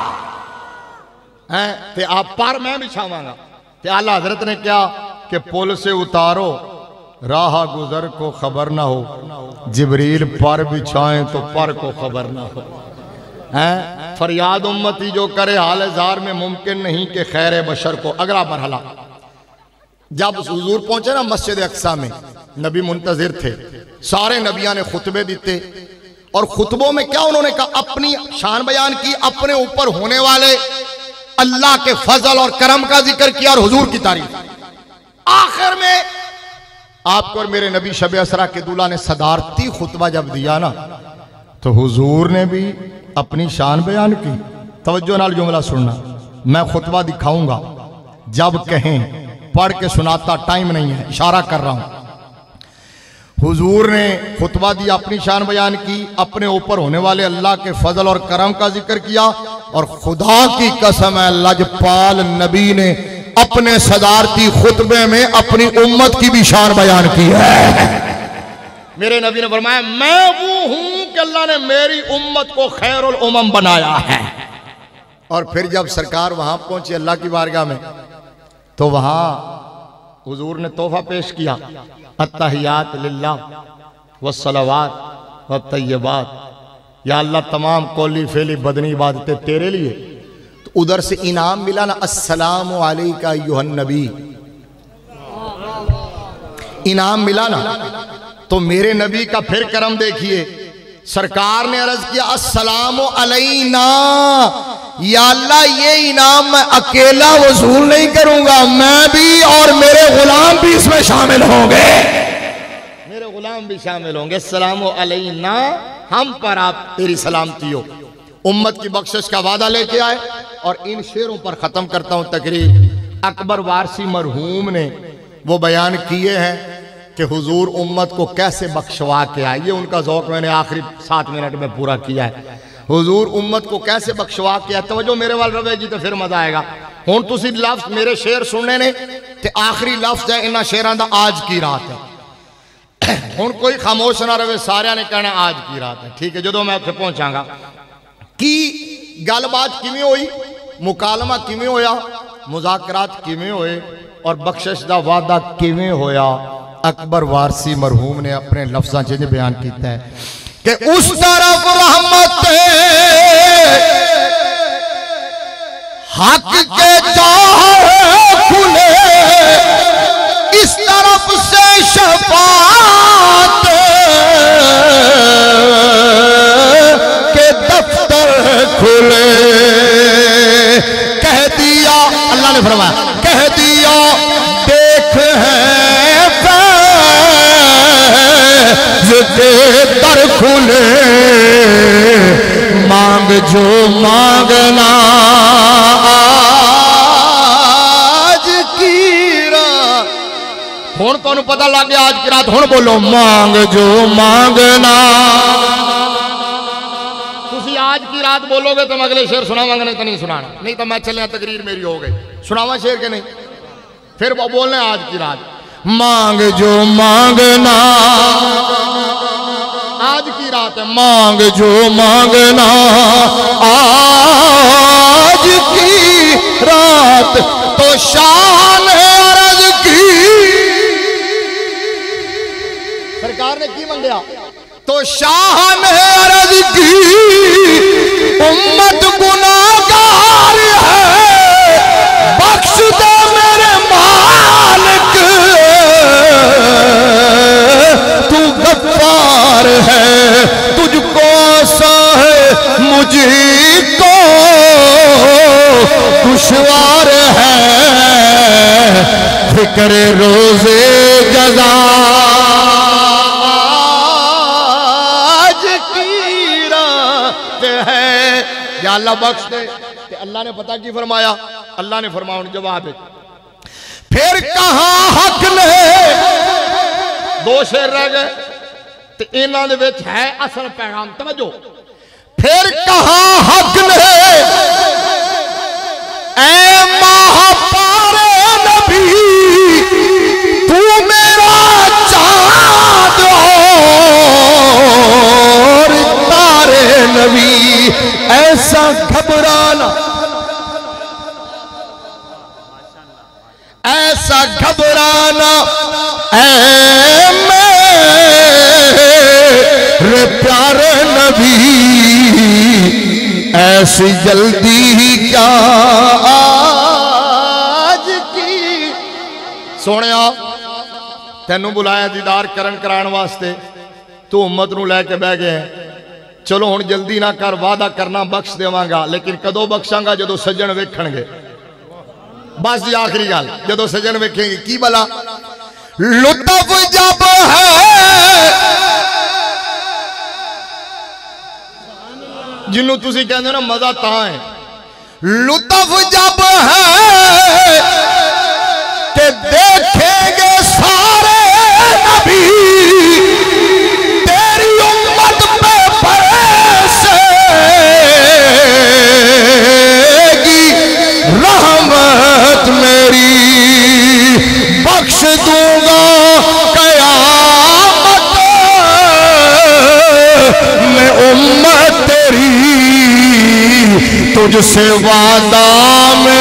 हैं। ते आप पर मैं बिछावांगा। ते आला हजरत ने क्या कि पुल से उतारो, राह गुजर को खबर ना हो, जिब्रील पर बिछाएं तो पर को खबर ना हो। हैं फरियाद उम्मती जो करे हाल जार में मुमकिन नहीं कि खैर बशर को। अगला मरहला, जब हुजूर पहुंचे ना मस्जिद अक्सा में, नबी मुंतजिर थे, सारे नबियां ने खुतबे दिते और खुतबों में क्या उन्होंने कहा, अपनी शान बयान की, अपने ऊपर होने वाले अल्लाह के फजल और करम का जिक्र किया और हुजूर की तारीफ। आखिर में आपको और मेरे नबी शब असरा के दूल्हा ने सदारती खुतबा जब दिया ना, तो हुजूर ने भी अपनी शान बयान की। तवज्जो नाल जुमला सुनना, मैं खुतबा दिखाऊंगा, जब कहें पढ़ के सुनाता, टाइम नहीं है, इशारा कर रहा हूं। हुजूर ने खुतबा दिया, अपनी शान बयान की, अपने ऊपर होने वाले अल्लाह के फजल और करम का जिक्र किया, और खुदा की कसम है लजपाल नबी ने अपने सदारती खुतबे में अपनी उम्मत की भी शान बयान की है। मेरे नबी ने फरमाया, मैं वो हूं कि अल्लाह ने मेरी उम्मत को खैरुल उमम बनाया है। और फिर जब सरकार वहां पहुंची अल्लाह की बारगाह में, तो वहां हुजूर ने तोहफा पेश किया, अत्तहियात लिल्लाह वस्सलावात वत्तय्यबात, या अल्लाह तमाम कौली फेली बदनी इबादतें तेरे लिए। तो उधर से इनाम मिला ना, अस्सलामु अलैका अय्युहन नबी, इनाम मिला ना। तो मेरे नबी का फिर करम देखिए, सरकार ने अर्ज किया, अस्सलामु अलैना, या अल्लाह ये इनाम मैं अकेला वसूल नहीं करूंगा, मैं भी और मेरे गुलाम भी इसमें शामिल होंगे, मेरे गुलाम भी शामिल होंगे। अस्सलामु अलैना, हम पर आप तेरी सलामती हो। उम्मत की बख्शिश का वादा लेके आए। और इन शेरों पर खत्म करता हूं तकरीर। अकबर वारसी मरहूम ने वो बयान किए हैं कि हुजूर उम्मत को कैसे बख्शवा के आए। ये उनका ज़ौक़ मैंने आखिरी 7 मिनट में पूरा किया है। हुजूर उम्मत को कैसे बख्शवा के आए। तवज्जो मेरे वाल रवे जी, तो फिर मजा आएगा। हुण तुसीं लफ्ज़ मेरे शेर सुनने ने, ते आखिरी लफ्ज़ है इन्हां शेरां दा, आज की रात है। हुण कोई खामोश ना रहे, सारिਆਂ ने कहना आज की रात है, ठीक है। जो मैं उत्थे पहुंचांगा कि गलबात किवें होई, मुकालमा किवें होया, मुज़ाकरात किवें होए और बख्शिश दा वादा किवें होया, अकबर वारसी मरहूम ने अपने लफ्ज़ां च बयान किया है कि उस तरफ रहमत हक के चाहे खुले, इस तरफ से शफाअत के दफ्तर खुले। कह दिया, अल्लाह ने फरमाया, कह दिया देख है फैज़ दर खुले, मांग जो मांगना आज की रात। हुण तुहानू पता लग गया आज की रात। हुण बोलो, मांग जो मांगना। तुसी आज की रात बोलोगे तो मैं अगले शेर सुनावांगा, नहीं तो नहीं सुनाना, नहीं तो मैं चले तकरीर मेरी हो गई। सुनावा शेर के नहीं, फिर वो बोलना आज की रात। मांग जो मांगना आज की रात है, मांग जो मांगना आज की रात तो शान है अर्ज की। सरकार ने की मंगया तो शान है अर्ज की, उम्मत गुनाहगार है बख्श दे मेरे मालिक, तू गफ्फार है तुझको सा है मुझको दुश्वार है, फिक्र रोजे जज़ा या अल्लाह बख्श दे। अल्लाह ने पता की फरमाया, अल्लाह ने फरमाया जवाब है फिर कहां हक ने, दो शेर रह गए ते इन्हां दे विच है असल पैगाम, तवज्जो। फिर कहां हक ने ऐ महापारे नबी, तू मेरा चाँद और तारे नबी, ऐसा घबराना ऐसा घबराना ऐ मेरे प्यारे नबी, ऐसी जल्दी ही क्या आज की। सोनिया तेनू बुलाया दीदार करन कराण वास्ते, तू उम्मत नू लैके बह गया, चलो हुण जल्दी ना कर, वादा करना बख्श देवांगा, लेकिन कदों बख्शांगा जदों सज्जन वेखणगे। बस जी आखिरी गल, जदों सज्जन वेखेंगे की भला लुत्फ जब है जिन्नू तुसी कहंदे ना मजा तां है, लुत्फ जब है कि देखेंगे सारे नबी, तेरी उम्मत पे रहमत मेरी, बख्श दूंगा कयामत में उम्मत तेरी, तुझसे वादा में